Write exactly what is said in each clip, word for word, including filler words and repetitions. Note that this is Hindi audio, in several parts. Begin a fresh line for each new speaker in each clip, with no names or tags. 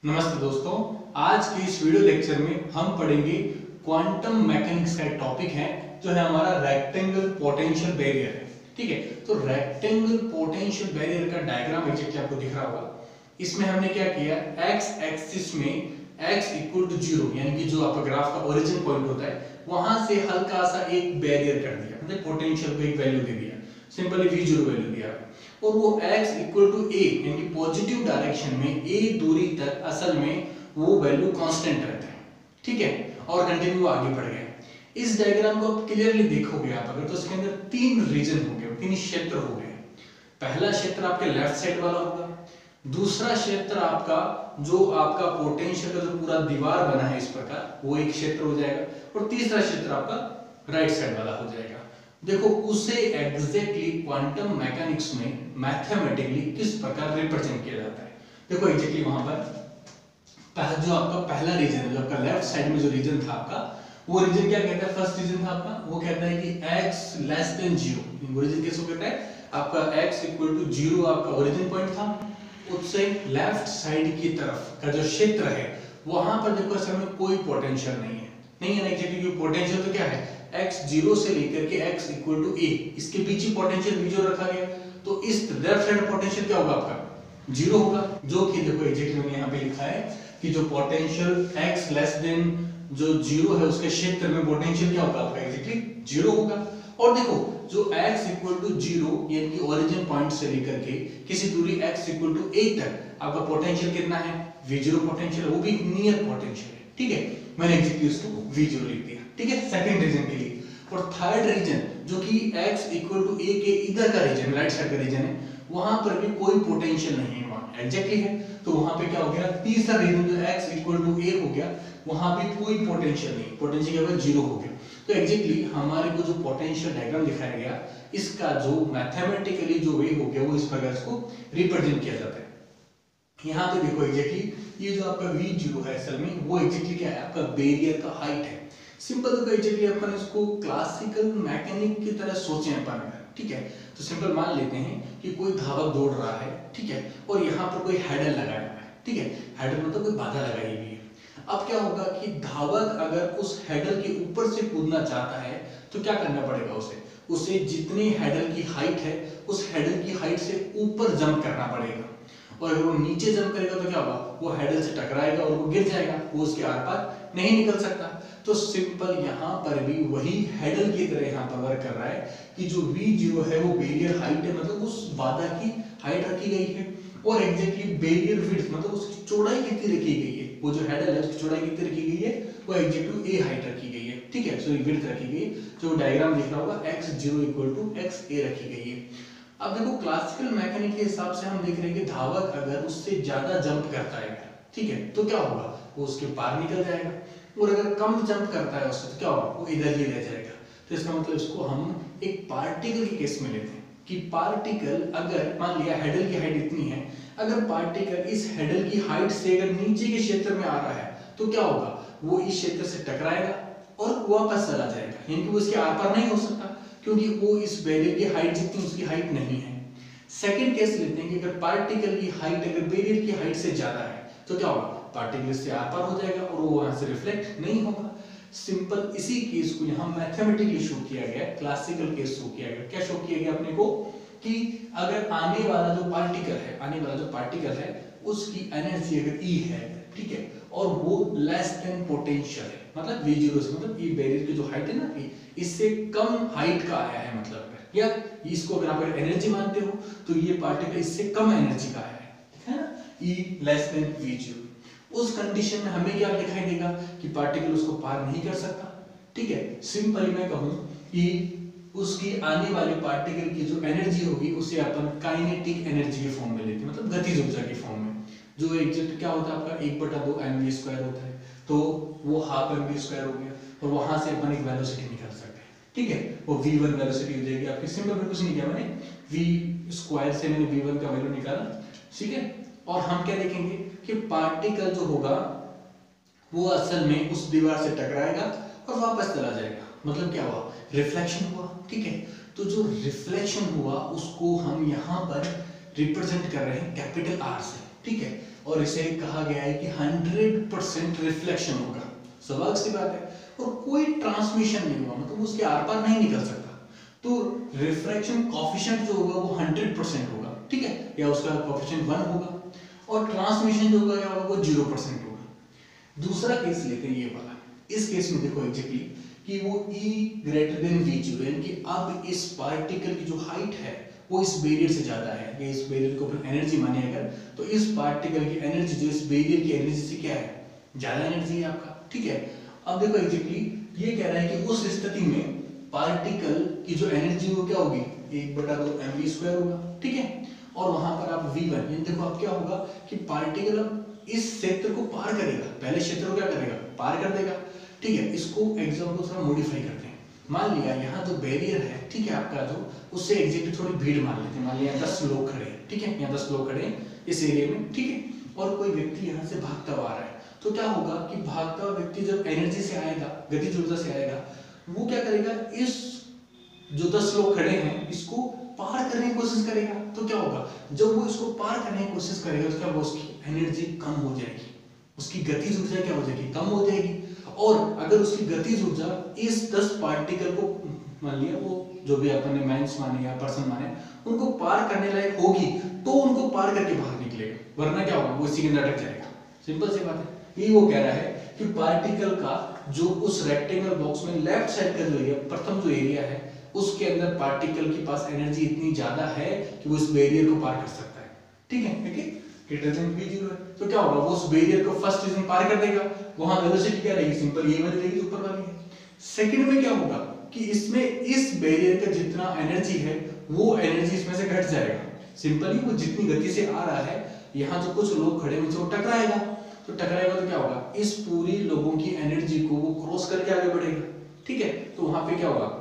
नमस्ते दोस्तों, आज के इस वीडियो लेक्चर में हम पढ़ेंगे क्वांटम मैकेनिक्स का एक टॉपिक है जो है हमारा रेक्टेंगल पोटेंशियल बैरियर है। ठीक है, तो रेक्टेंगल पोटेंशियल बैरियर का डायग्राम एग्जैक्टली आपको दिख रहा होगा। इसमें हमने क्या किया, एक्स एक्सिस में x इक्वल टू जीरो यानी कि जो आपका ग्राफ का ओरिजिन पॉइंट होता है वहां से हल्का सा एक बैरियर कर दिया, मतलब पोटेंशियल को एक वैल्यू दे दिया, सिंपली वी जीरो वैल्यू दिया और वो x इक्वल टू a यानी कि पॉजिटिव डायरेक्शन में a दूरी तक असल में वो वैल्यू कांस्टेंट रहता है। ठीक है, और कंटिन्यू आगे बढ़ गए। इस डायग्राम को आप क्लियरली देखोगे आप अगर, तो इसके अंदर तीन रीजन हो गए, तीन क्षेत्र हो गए। पहला क्षेत्र आपके लेफ्ट साइड वाला होगा, दूसरा क्षेत्र आपका जो आपका पोटेंशियल का जो पूरा दीवार बना है इस प्रकार वो एक क्षेत्र हो जाएगा, और तीसरा क्षेत्र आपका राइट साइड वाला हो जाएगा। देखो उसे एग्जैक्टली क्वांटम मैकेनिक्स में मैथमेटिकली किस प्रकार रिप्रेजेंट किया जाता है। देखो एग्जैक्टली वहां पर जो आपका पहला रीजन है, जो आपका लेफ्ट साइड में जो रीजन था आपका, वो रीजन क्या कहता है, फर्स्ट रीजन था आपका, वो कहता है कि x लेस देन जीरो। वो रीजन किसको कहता है, आपका x इक्वल टू जीरो आपका ओरिजिन पॉइंट था। उससे लेफ्ट साइड की तरफ का जो क्षेत्र है वहां पर देखो असल में कोई पोटेंशियल नहीं है, नहीं है ना एग्जैक्टली। पोटेंशियल तो क्या है, x जीरो से लेकर के x इक्वल टू a, इसके बीच ही पोटेंशियल v जीरो रखा गया, तो इस लेफ्ट साइड पोटेंशियल क्या होगा आपका, जीरो होगा। जो कि देखो एग्जैक्टली मैंने यहाँ पे लिखा है कि जो पोटेंशियल x लेस देन जो जीरो है उसके क्षेत्र में पोटेंशियल क्या होगा आपका, एग्जैक्टली जीरो होगा। और देखो जो x इक्वल टू जीरो यानी कि ओरिजिन पॉइंट से लेकर के किसी दूरी x इक्वल टू a तक आपका पोटेंशियल कितना है, v जीरो पोटेंशियल, वो भी नियर पोटेंशियल है। ठीक है, मैंने एग्जैक्टली उसको v जीरो लिख दिया। ठीक है, सेकंड रीजन के लिए। और थर्ड रीजन जो कि x इक्वल टू a के इधर का रीजन, राइट साइड का रीजन है, वहां पर भी कोई पोटेंशियल नहीं है, वहां एग्जैक्टली है। तो वहां पे क्या हो गया, तीसरा रीजन जो x इक्वल टू a हो गया, वहां पे कोई पोटेंशियल नहीं, पोटेंशियल क्या हो गया, जीरो हो गया। तो एग्जैक्टली हमारे को जो पोटेंशियल डायग्राम दिखाया गया, इसका जो मैथमेटिकली जो वे हो गया वो इस प्रकार इसको रिप्रेजेंट किया जाता है। यहाँ पे देखो एग्जैक्टली ये जो आपका v जीरो है असल में वो एग्जैक्टली क्या है, आपका बैरियर का हाइट है। सिंपल तो एग्जैक्टली अपन इसको क्लासिकल मैकेनिक की तरह सोचें अपन अगर, ठीक है, तो सिंपल मान लेते हैं कि कोई धावक दौड़ रहा है, ठीक है, और यहाँ पर कोई हैडल लगाया हुआ है, ठीक है, हैडल मतलब कोई बाधा लगाई हुई है। अब क्या होगा कि धावक अगर उस हैडल के ऊपर से कूदना चाहता है तो क्या करना पड़ेगा उसे, उसे जितनी हैडल की हाइट है उस हैडल की हाइट से ऊपर जंप करना पड़ेगा, और अगर वो नीचे जंप करेगा तो क्या होगा, वो हैडल से टकराएगा और वो गिर जाएगा, वो उसके आर पार नहीं निकल सकता। तो सिंपल यहाँ पर भी वही हैडल की तरह यहाँ पर वर्क कर रहा है कि जो v जीरो है वो बैरियर हाइट है, मतलब उस बाधा की हाइट रखी गई है, और एग्जैक्टली बैरियर विड्थ मतलब उसकी चौड़ाई कितनी रखी गई है, वो जो हैडल है उसकी चौड़ाई कितनी रखी गई है, वो एग्जैक्टली a हाइट रखी गई है। ठीक है, सॉरी विड्थ रखी गई है, जो डायग्राम दिख रहा होगा x zero equal to x a रखी गई है। अब देखो क्लासिकल मैकेनिक के हिसाब से हम देख रहे हैं कि धावक अगर उससे ज्यादा जंप करता है, ठीक है, तो क्या होगा, वो उसके पार निकल जाएगा, और अगर कम जंप करता है उससे तो क्या होगा, वो इधर ही रह जाएगा। तो इसका मतलब इसको हम एक पार्टिकल के केस में लेते हैं कि पार्टिकल अगर मान लिया हैडल की हाइट इतनी है, अगर पार्टिकल इस हैडल की हाइट से अगर नीचे के क्षेत्र में आ रहा है तो क्या होगा, वो इस क्षेत्र से टकराएगा और वापस चला जाएगा, यानी कि वो इसके आर पार नहीं हो सकता क्योंकि वो इस बैरियर की हाइट जितनी उसकी हाइट नहीं है। सेकंड केस लेते हैं कि अगर पार्टिकल की हाइट अगर बैरियर की हाइट से ज्यादा है तो क्या होगा, पार्टिकल इससे आर पार हो जाएगा और वो वहां से रिफ्लेक्ट नहीं होगा। सिंपल इसी केस को यहाँ मैथमेटिकली शो किया गया, क्लासिकल केस शो किया गया। क्या शो किया गया अपने को कि अगर आने वाला जो पार्टिकल है, आने वाला जो पार्टिकल है उसकी एनर्जी अगर E है, ठीक है, और वो लेस देन पोटेंशियल है, मतलब v जीरो से, मतलब ये बैरियर की जो हाइट है ना कि इससे कम हाइट का आया है, मतलब या इसको अगर आप एनर्जी मानते हो तो ये पार्टिकल इससे कम एनर्जी का आया है, ठीक है ना, E less than v zero. उस कंडीशन में हमें क्या दिखाई देगा कि पार्टिकल उसको पार नहीं कर सकता। ठीक है, सिंपली मैं कहूं कि उसकी आने वाले पार्टिकल की जो एनर्जी होगी उसे अपन काइनेटिक एनर्जी के फॉर्म में लेते हैं, मतलब गतिज ऊर्जा के फॉर्म में, जो एग्जैक्ट क्या होता है आपका एक बटा दो एम वी स्क्वायर होता है, तो वो हाफ एम वी स्क्वायर हो गया, और वहां से अपन एक वेलोसिटी निकाल सकते हैं। ठीक है, वो v वन वेलोसिटी हो जाएगी आपकी, सिंपल में कुछ नहीं किया मैंने, v स्क्वायर से मैंने v वन का वैल्यू निकाला। ठीक है, और हम क्या देखेंगे कि पार्टिकल जो होगा वो असल में उस दीवार से टकराएगा और वापस चला जाएगा, मतलब क्या हुआ, रिफ्लेक्शन हुआ। ठीक है, तो जो रिफ्लेक्शन हुआ उसको हम यहाँ पर रिप्रेजेंट कर रहे हैं कैपिटल आर से। ठीक है, और इसे कहा गया है कि हंड्रेड परसेंट रिफ्लेक्शन होगा, स्वाभाविक सी बात है, और कोई ट्रांसमिशन नहीं होगा, मतलब उसके आर पार नहीं निकल सकता। तो रिफ्रैक्शन कोफिशिएंट जो होगा वो हंड्रेड परसेंट होगा, ठीक है, या उसका कोफिशिएंट वन होगा, और ट्रांसमिशन जो होगा क्या होगा वो जीरो परसेंट होगा। दूसरा केस लेते हैं ये वाला, इस केस में देखो एग्जैक्टली कि वो E greater than V zero, यानी कि अब इस पार्टिकल की जो हाइट है वो इस बैरियर से ज्यादा है, या इस बैरियर को अपन एनर्जी माने अगर, तो इस पार्टिकल की एनर्जी जो इस बैरियर की एनर्जी से क्या है, ज्यादा एनर्जी है आपका, ठीक है। अब देखो एग्जैक्टली ये कह रहा है कि उस स्थिति में पार्टिकल की जो एनर्जी वो क्या होगी, एक बटा दो एम वी स्क्वायर होगा, ठीक है, और वहां पर आप V वन, ये देखो अब क्या होगा कि पार्टिकल अब इस क्षेत्र को पार करेगा, पहले क्षेत्र को क्या करेगा, पार कर देगा, ठीक है। इसको एग्जाम्पल थोड़ा मॉडिफाई करते हैं, मान लिया यहाँ जो बैरियर है, ठीक है, आपका जो, उससे एग्जैक्टली थोड़ी भीड़ मान लेते हैं, मान लिया दस लोग खड़े हैं, ठीक है, यहाँ दस लोग खड़े हैं इस एरिया में, ठीक है, और कोई व्यक्ति यहाँ से भागता हुआ आ रहा है, तो क्या होगा कि भागता हुआ व्यक्ति जब एनर्जी से आएगा, गतिज ऊर्जा से आएगा, वो क्या करेगा, इस जो दस लोग खड़े हैं इसको पार करने की कोशिश करेगा, तो क्या होगा, जब वो इसको पार करने की कोशिश करेगा तो क्या होगा, उसकी एनर्जी कम हो जाएगी, उसकी गतिज ऊर्जा क्या हो जाएगी, कम हो जाएगी, और अगर उसकी गतिज ऊर्जा इस दस पार्टिकल को, मान लिया वो जो भी अपन ने मैंस माने या पर्सन माने, उनको पार करने लायक होगी, तो उनको पार करके बाहर निकलेगा, वरना क्या होगा, वो इसी के अंदर अटक जाएगा। सिंपल सी बात है, ये वो कह रहा है कि पार्टिकल का जो उस रेक्टेंगल बॉक्स में लेफ्ट साइड का जो एरिया, प्रथम जो एरिया है, उसके अंदर पार्टिकल के पास एनर्जी इतनी ज्यादा है कि वो इस बैरियर को पार कर सकता है, ठीक है, ठीक ग्रेटर देन V जीरो है, तो क्या होगा, वो उस बैरियर को फर्स्ट रीजन पार कर देगा, वहां वेलोसिटी क्या रहेगी, सिंपल ये वाली रहेगी, ऊपर वाली है। सेकंड में क्या होगा कि इसमें इस बैरियर का जितना एनर्जी है वो एनर्जी इसमें से घट जाएगा, सिंपली वो जितनी गति से आ रहा है, यहाँ जो कुछ लोग खड़े हैं वो टकराएगा, तो टकराएगा तो क्या होगा, इस पूरी लोगों की एनर्जी को वो क्रॉस करके आगे बढ़ेगा, ठीक है, तो वहां पे क्या होगा,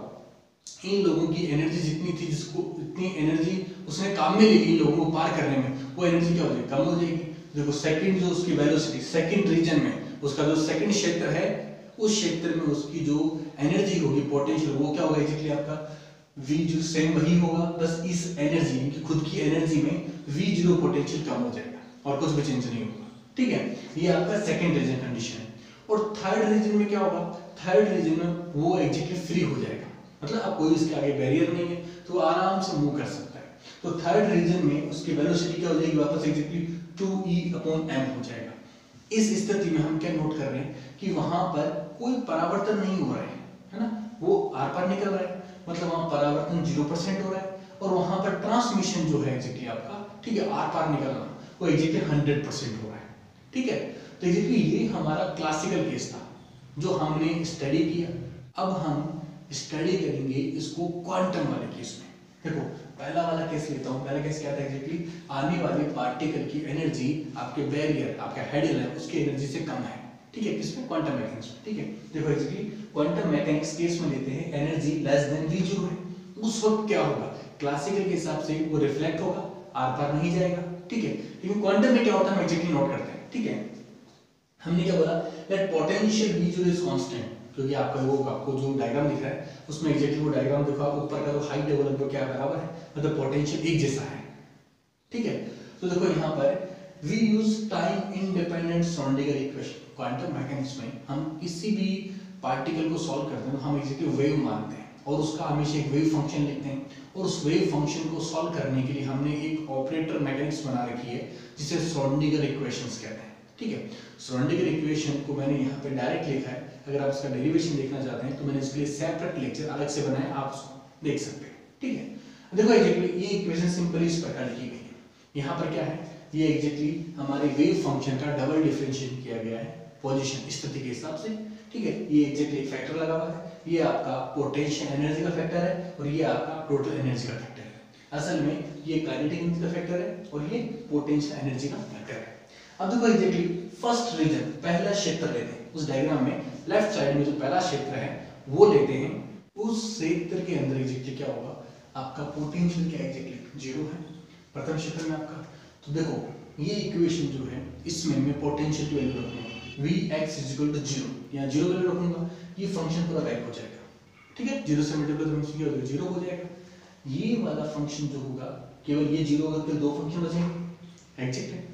इन लोगों की एनर्जी जितनी थी, जिसको इतनी एनर्जी उसने काम में ली इन लोगों को पार करने में, वो एनर्जी क्या हो जाएगी, कम हो जाएगी। देखो सेकंड जो उसकी वेलोसिटी, सेकंड रीजन में उसका जो सेकंड क्षेत्र है, उस क्षेत्र में उसकी जो एनर्जी होगी, पोटेंशियल, वो क्या होगा एग्जैक्टली आपका V जो सेम वही होगा, बस इस एनर्जी की खुद की एनर्जी में V जीरो पोटेंशियल कम हो जाएगा और कुछ भी चेंज नहीं होगा, ठीक है, ये आपका सेकंड रीजन कंडीशन है। और थर्ड रीजन में क्या होगा, थर्ड रीजन में वो एग्जैक्टली फ्री हो जाएगा, मतलब अब कोई इसके आगे बैरियर नहीं है, तो आराम से मूव कर सकता है। तो थर्ड रीजन में उसकी वेलोसिटी क्या हो जाएगी, वापस exactly two E upon M हो जाएगा। इस स्थिति में हम क्या नोट कर रहे हैं कि वहां पर कोई परावर्तन नहीं हो रहा है, है ना, वो आर पार निकल रहा है, मतलब वहां परावर्तन जीरो परसेंट हो रहा है, और वहां पर ट्रांसमिशन जो है एग्जैक्टली आपका, ठीक है, आर पार निकलना वो एग्जैक्टली हंड्रेड परसेंट हो रहा है, ठीक है। तो एग्जैक्टली ये हमारा क्लासिकल केस था जो हमने स्टडी किया। अब हम स्टडी करेंगे इसको क्वांटम वाले केस में। देखो पहला वाला केस लेता हूँ, पहला केस क्या था एग्जैक्टली, आने वाले पार्टिकल की एनर्जी आपके बैरियर, आपका हेडल है, उसकी एनर्जी से कम है, ठीक है, किसमें, क्वांटम मैकेनिक्स में, ठीक है। देखो एग्जैक्टली क्वांटम मैकेनिक्स केस में लेते हैं, energy less than V zero है, उस वक्त क्या होगा, क्लासिकल के हिसाब से वो रिफ्लेक्ट होगा, आर पार नहीं जाएगा, ठीक है, लेकिन क्वांटम में क्या होता है हम एग्जैक्टली नोट करते हैं, ठीक है। हमने क्या बोला, that potential V zero is constant, क्योंकि आपका वो आपको जो डायग्राम दिख रहा है उसमें एग्जैक्टली वो डायग्राम देखो, आप ऊपर का जो हाइट है वो लगभग क्या बराबर है, मतलब पोटेंशियल एक जैसा है, ठीक है। तो देखो यहाँ पर we use time independent Schrodinger equation, quantum mechanics में हम किसी भी पार्टिकल को सॉल्व करते हैं तो हम एग्जैक्टली वेव मानते हैं और उसका हमेशा एक वेव फंक्शन लिखते हैं, और उस वेव फंक्शन को सॉल्व करने के लिए हमने एक ऑपरेटर मैकेनिक्स बना रखी है जिसे श्रोडिंगर इक्वेशंस कहते हैं, ठीक है। श्रोडिंगर इक्वेशन को मैंने यहाँ पे डायरेक्ट लिखा है, अगर आप इसका डेरिवेशन देखना चाहते हैं तो मैंने इसके लिए सेपरेट लेक्चर अलग से बनाया, आप उसको देख सकते हैं, ठीक है। देखो एग्जैक्टली ये इक्वेशन सिंपली इस प्रकार लिखी गई है, यहाँ पर क्या है, ये एग्जैक्टली हमारे वेव फंक्शन का डबल डिफरेंशिएट किया गया है पोजीशन स्थिति के हिसाब से, ठीक है। ये एग्जैक्टली एक फैक्टर लगा हुआ है, ये आपका पोटेंशियल एनर्जी का फैक्टर है और ये आपका टोटल एनर्जी का फैक्टर है। असल में ये काइनेटिक एनर्जी का फैक्टर है और ये पोटेंशियल एनर्जी का फैक्टर है। अब देखो एग्जैक्टली फर्स्ट रीजन, पहला क्षेत्र लेते हैं, उस डायग्राम में लेफ्ट साइड में जो पहला क्षेत्र है वो लेते हैं, उस क्षेत्र के अंदर एग्जैक्टली क्या होगा, आपका पोटेंशियल क्या एग्जैक्टली जीरो है प्रथम क्षेत्र में आपका। तो देखो ये इक्वेशन जो है इसमें मैं पोटेंशियल की वैल्यू रखूंगा Vx is equal to zero, यहाँ जीरो वैल्यू रखूंगा, ये फंक्शन पूरा गायब हो जाएगा, ठीक है, जीरो से मल्टीप्लाई फंक्शन क्या होगा, जीरो हो जाएगा। ये वाला फंक्शन जो होगा केवल ये जीरो होगा, फिर दो फंक्शन बचेंगे, एग्जैक्ट है।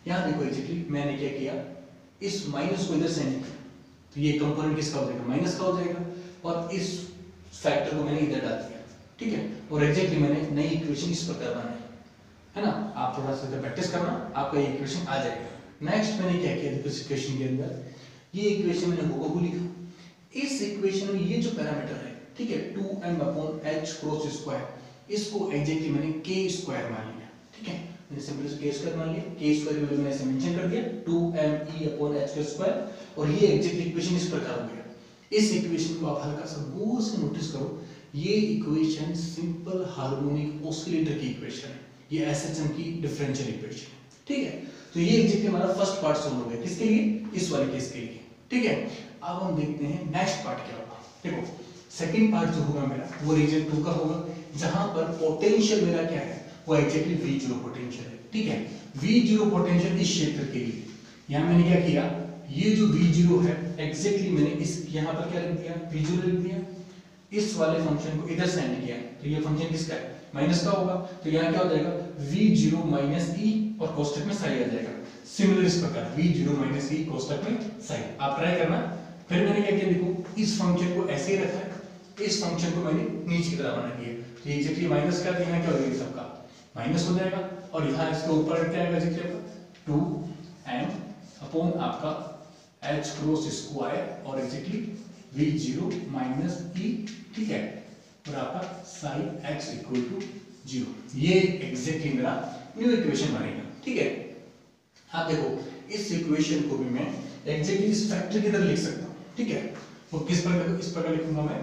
यहाँ देखो एग्जैक्टली मैंने क्या किया, इस माइनस को इधर सेंड किया, तो ये कंपोनेंट किसका हो जाएगा, माइनस का हो जाएगा, और इस फैक्टर को मैंने इधर डाल दिया, ठीक है। और एग्जैक्टली मैंने नई इक्वेशन इस प्रकार बनाई है ना। आप थोड़ा सा प्रैक्टिस करना, आपका ये इक्वेशन आ जाएगा। नेक्स्ट मैंने क्या किया, देखो इस इक्वेशन के अंदर ये इक्वेशन मैंने हुबहू लिखा। इस इक्वेशन में ये जो पैरामीटर है, ठीक है, two M upon H cross square, इसको एग्जैक्टली मैंने के स्क्वायर मान लिया, ठीक है। मैंने सिंपल से के स्क्वायर मान लिया, के स्क्वायर की वैल्यू मैंने ऐसे मेंशन कर दिया two M E upon H square, और ये एग्जैक्टली इक्वेशन इस प्रकार हो गया। इस इक्वेशन को आप हल्का सा गौर से नोटिस करो, ये इक्वेशन सिंपल हार्मोनिक ऑसिलेटर की इक्वेशन है, ये एसएचएम की डिफरेंशियल इक्वेशन है, ठीक है। तो ये एग्जैक्टली हमारा फर्स्ट पार्ट सॉल्व हो गया, किसके लिए, इस वाले केस के लिए, ठीक है। अब हम देखते हैं नेक्स्ट पार्ट क्या होगा। देखो सेकंड पार्ट जो होगा मेरा वो रीजन टू का होगा, जहां पर पोटेंशियल मेरा क्या है, वो एग्जैक्टली वी जीरो पोटेंशियल है, ठीक है। वी जीरो पोटेंशियल इस क्षेत्र के लिए, यहां मैंने क्या किया, ये जो वी जीरो है एग्जैक्टली मैंने इस यहां पर क्या लिख दिया, वी जीरो लिख दिया, इस वाले फंक्शन को इधर सेंड किया, तो ये फंक्शन किसका है, माइनस का होगा, तो यहाँ क्या हो जाएगा वी जीरो माइनस ई, और कोष्टक में साई आ जाएगा। सिमिलर इस प्रकार वी जीरो माइनस ई कोष्टक में साई, आप ट्राई करना। फिर मैंने क्या किया, देखो इस फंक्शन को ऐसे ही रखा है, इस फंक्शन को मैंने नीचे की तरफ बना दिया, तो एग्जैक्टली माइनस का यहाँ क्या हो जाएगा, सबका माइनस हो जाएगा, और यहाँ इसके ऊपर क्या आएगा, एग्जैक्टली टू एम अपॉन आपका एच क्रॉस स्क्वायर, और exactly V zero minus E, ठीक है, और आपका sine X equal to zero. ये एग्जैक्टली मेरा न्यू इक्वेशन बनेगा, ठीक है। आप देखो इस इक्वेशन को भी मैं एग्जैक्टली इस फैक्टर की तरह लिख सकता हूँ, ठीक है। वो किस प्रकार, इस प्रकार लिखूंगा मैं,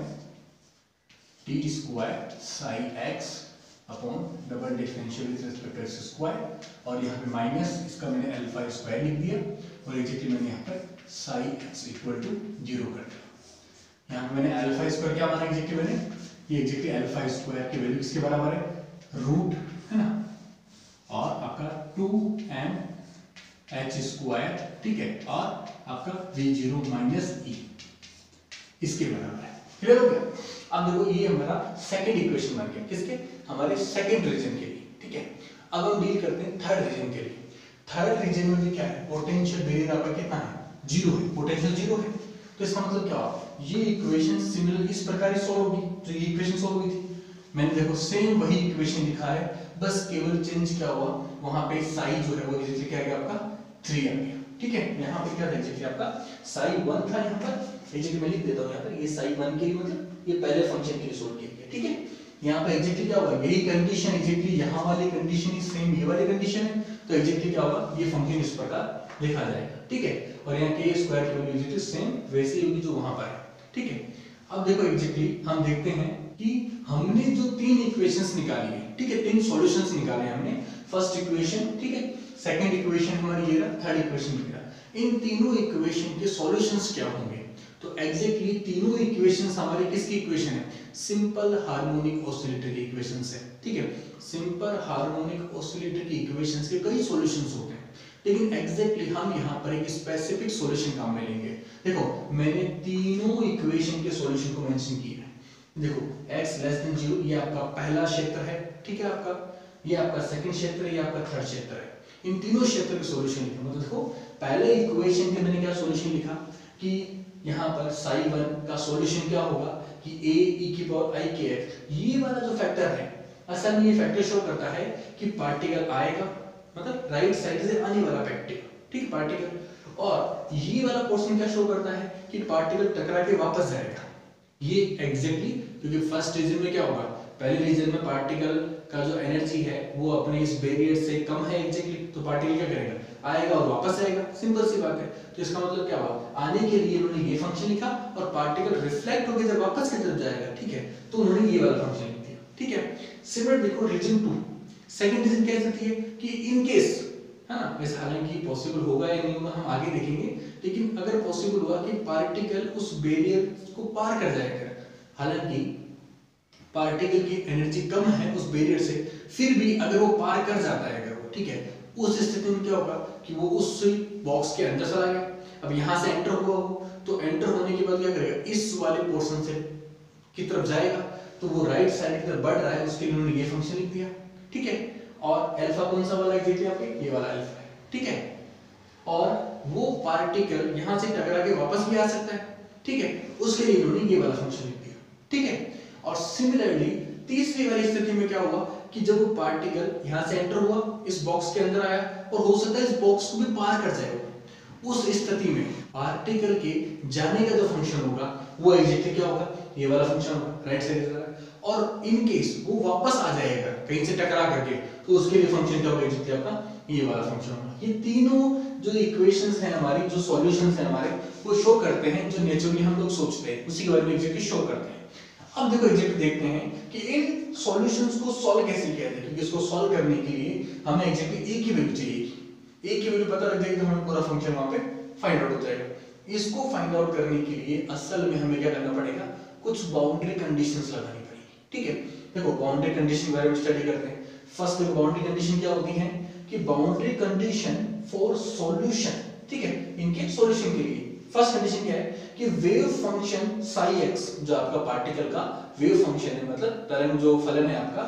T square sine X upon double differential with respect to X square, और यहाँ पे माइनस इसका मैंने अल्फा स्क्वायर लिख दिया, और एग्जैक्टली मैंने यहाँ पर sine X equal to zero कर दिया। यहाँ पे मैंने अल्फा स्क्वायर क्या माना, एग्जैक्टली मैंने ये एग्जैक्टली अल्फा स्क्वायर की वैल्यू किसके बराबर है, रूट है ना, और आपका टू एम एच स्क्वायर, ठीक है, और आपका वी जीरो माइनस ई इसके बराबर है। क्लियर हो गया। अब देखो ये हमारा सेकंड इक्वेशन बन गया, किसके, हमारे सेकंड रीजन के लिए, ठीक है। अब हम डील करते हैं थर्ड रीजन के लिए। थर्ड रीजन में भी क्या है, पोटेंशियल वेरिएंस आपका कितना है, जीरो है, पोटेंशियल जीरो है, तो इसका मतलब क्या हुआ, ये इक्वेशन सिमिलर इस प्रकार सॉल्व होगी, जो ये इक्वेशन सॉल्व हुई थी, मैंने देखो सेम वही इक्वेशन लिखा है, बस केवल चेंज क्या हुआ, वहां पे साई जो है वो एग्जैक्टली क्या आ गया आपका थ्री आ गया, ठीक है। यहाँ पे क्या था एग्जैक्टली आपका साई वन था, यहाँ पर एग्जैक्टली मैं लिख देता हूँ यहाँ पर, ये साई वन के लिए मतलब ये पहले फंक्शन के लिए सोल्व किया गया, ठीक है। यहाँ पे एग्जैक्टली क्या हुआ, यही कंडीशन एग्जैक्टली यहाँ वाली कंडीशन सेम ये वाली कंडीशन है, तो एग्जैक्टली क्या होगा, ये फंक्शन इस प्रकार लिखा जाएगा, ठीक है। और यहाँ के स्क्वायर की वैल्यू एग्जैक्टली सेम वैसे ही होगी जो वहां पर है, ठीक है। अब देखो एग्जैक्टली हम देखते हैं कि हमने जो तीन इक्वेशंस निकाली है, ठीक है, तीन सॉल्यूशंस निकाले हमने, फर्स्ट इक्वेशन, ठीक है, सेकंड इक्वेशन हमारी ये रहा, थर्ड इक्वेशन ये रहा। इन तीनों इक्वेशन के सॉल्यूशंस क्या होंगे, तो एग्जैक्टली तीनों इक्वेशंस हमारी किसकी इक्वेशन है, सिंपल हार्मोनिक ऑसिलेटर की इक्वेशंस है, ठीक है। सिंपल हार्मोनिक ऑसिलेटर की इक्वेशंस के कई सॉल्यूशंस होते हैं, लेकिन एग्जैक्टली हम यहाँ पर एक स्पेसिफिक सॉल्यूशन काम में लेंगे। देखो मैंने तीनों इक्वेशन के सॉल्यूशन को मेंशन किया है, देखो x लेस देन जीरो ये आपका पहला क्षेत्र है, ठीक है, आपका ये आपका सेकंड क्षेत्र है, ये आपका थर्ड क्षेत्र है। इन तीनों क्षेत्र के सॉल्यूशन लिखा, मतलब देखो पहले इक्वेशन के मैंने क्या सॉल्यूशन लिखा कि यहाँ पर साई वन का सॉल्यूशन क्या होगा कि a e की पावर i k x, ये वाला जो फैक्टर है असल में ये फैक्टर शो करता है कि पार्टिकल आएगा, मतलब राइट साइड से आने वाला पार्टिकल, ठीक है, पार्टिकल, और ये वाला पोर्शन क्या शो करता है कि पार्टिकल टकरा के वापस जाएगा। ये एग्जैक्टली क्योंकि फर्स्ट रीजन में क्या होगा, पहले रीजन में पार्टिकल का जो एनर्जी है वो अपने इस बैरियर से कम है एग्जैक्टली, तो पार्टिकल क्या करेगा, आएगा और वापस आएगा, सिंपल सी बात है। तो इसका मतलब क्या हुआ, आने के लिए उन्होंने ये फंक्शन लिखा और पार्टिकल रिफ्लेक्ट होकर जब वापस की तरफ जाएगा, ठीक है, तो उन्होंने ये वाला फंक्शन लिख दिया, ठीक है। सिमिलर देखो रीजन टू, सेकंड रीजन कह सकती है कि इन केस, है ना, वैसे हालांकि पॉसिबल होगा या नहीं होगा हम आगे देखेंगे, लेकिन अगर पॉसिबल हुआ कि पार्टिकल उस बैरियर को पार कर जाएगा, हालांकि पार्टिकल की एनर्जी कम है उस बैरियर से, फिर भी अगर वो पार कर जाता है अगर वो, ठीक है, उस स्थिति में क्या होगा कि वो उस बॉक्स के अंदर चला गया। अब यहां से एंटर हुआ हो तो एंटर होने के बाद क्या करेगा, इस वाले पोर्शन से की तरफ जाएगा, तो वो राइट साइड की तरफ बढ़ रहा है, उसके लिए उन्होंने ये फंक्शन लिख दिया, ठीक है। और अल्फा कौन सा वाला एग्जैक्टली आपके, ये वाला अल्फा है, ठीक है। और वो पार्टिकल यहां से टकरा के वापस भी आ सकता है, ठीक है, उसके लिए इन्होंने ये वाला फंक्शन लिख दिया, ठीक है। और सिमिलरली तीसरी वाली स्थिति में क्या हुआ कि जब वो पार्टिकल यहां से एंटर हुआ, इस बॉक्स के अंदर आया और हो सकता है इस बॉक्स को भी पार कर जाएगा, उस स्थिति में पार्टिकल के जाने का जो फंक्शन होगा वो एग्जैक्टली क्या होगा, ये वाला फंक्शन होगा, राइट साइड। और इन केस वो वापस आ जाएगा कहीं से टकरा करके, तो उसके लिए फंक्शन क्या होगा, एग्जैक्टली आपका ये वाला फंक्शन होगा। ये तीनों जो इक्वेशंस हैं हमारी, जो सॉल्यूशंस हैं हमारे, वो शो करते हैं जो नेचुरली हम लोग सोचते हैं, उसी के बारे में एग्जैक्टली शो करते हैं। अब देखो एग्जैक्टली देखते हैं कि इन सॉल्यूशंस को सॉल्व कैसे किया जाए, क्योंकि इसको सॉल्व करने के लिए हमें एग्जैक्टली एक ही वैल्यू चाहिए, एक ही वैल्यू पता लग जाएगी तो हमें पूरा फंक्शन वहां पे फाइंड आउट हो जाएगा। इसको फाइंड आउट करने के लिए असल में हमें क्या करना पड़ेगा, कुछ बाउंड्री कंडीशंस लगानी पड़ेगी, ठीक है। देखो बाउंड्री कंडीशन के बारे में स्टडी करते हैं। फर्स्ट देखो बाउंड्री कंडीशन क्या होती है कि बाउंड्री कंडीशन फॉर सॉल्यूशन, ठीक है, इनके सॉल्यूशन के लिए फर्स्ट कंडीशन क्या है कि वेव फंक्शन साई एक्स, जो आपका पार्टिकल का वेव फंक्शन है, मतलब तरंग जो फलन है आपका,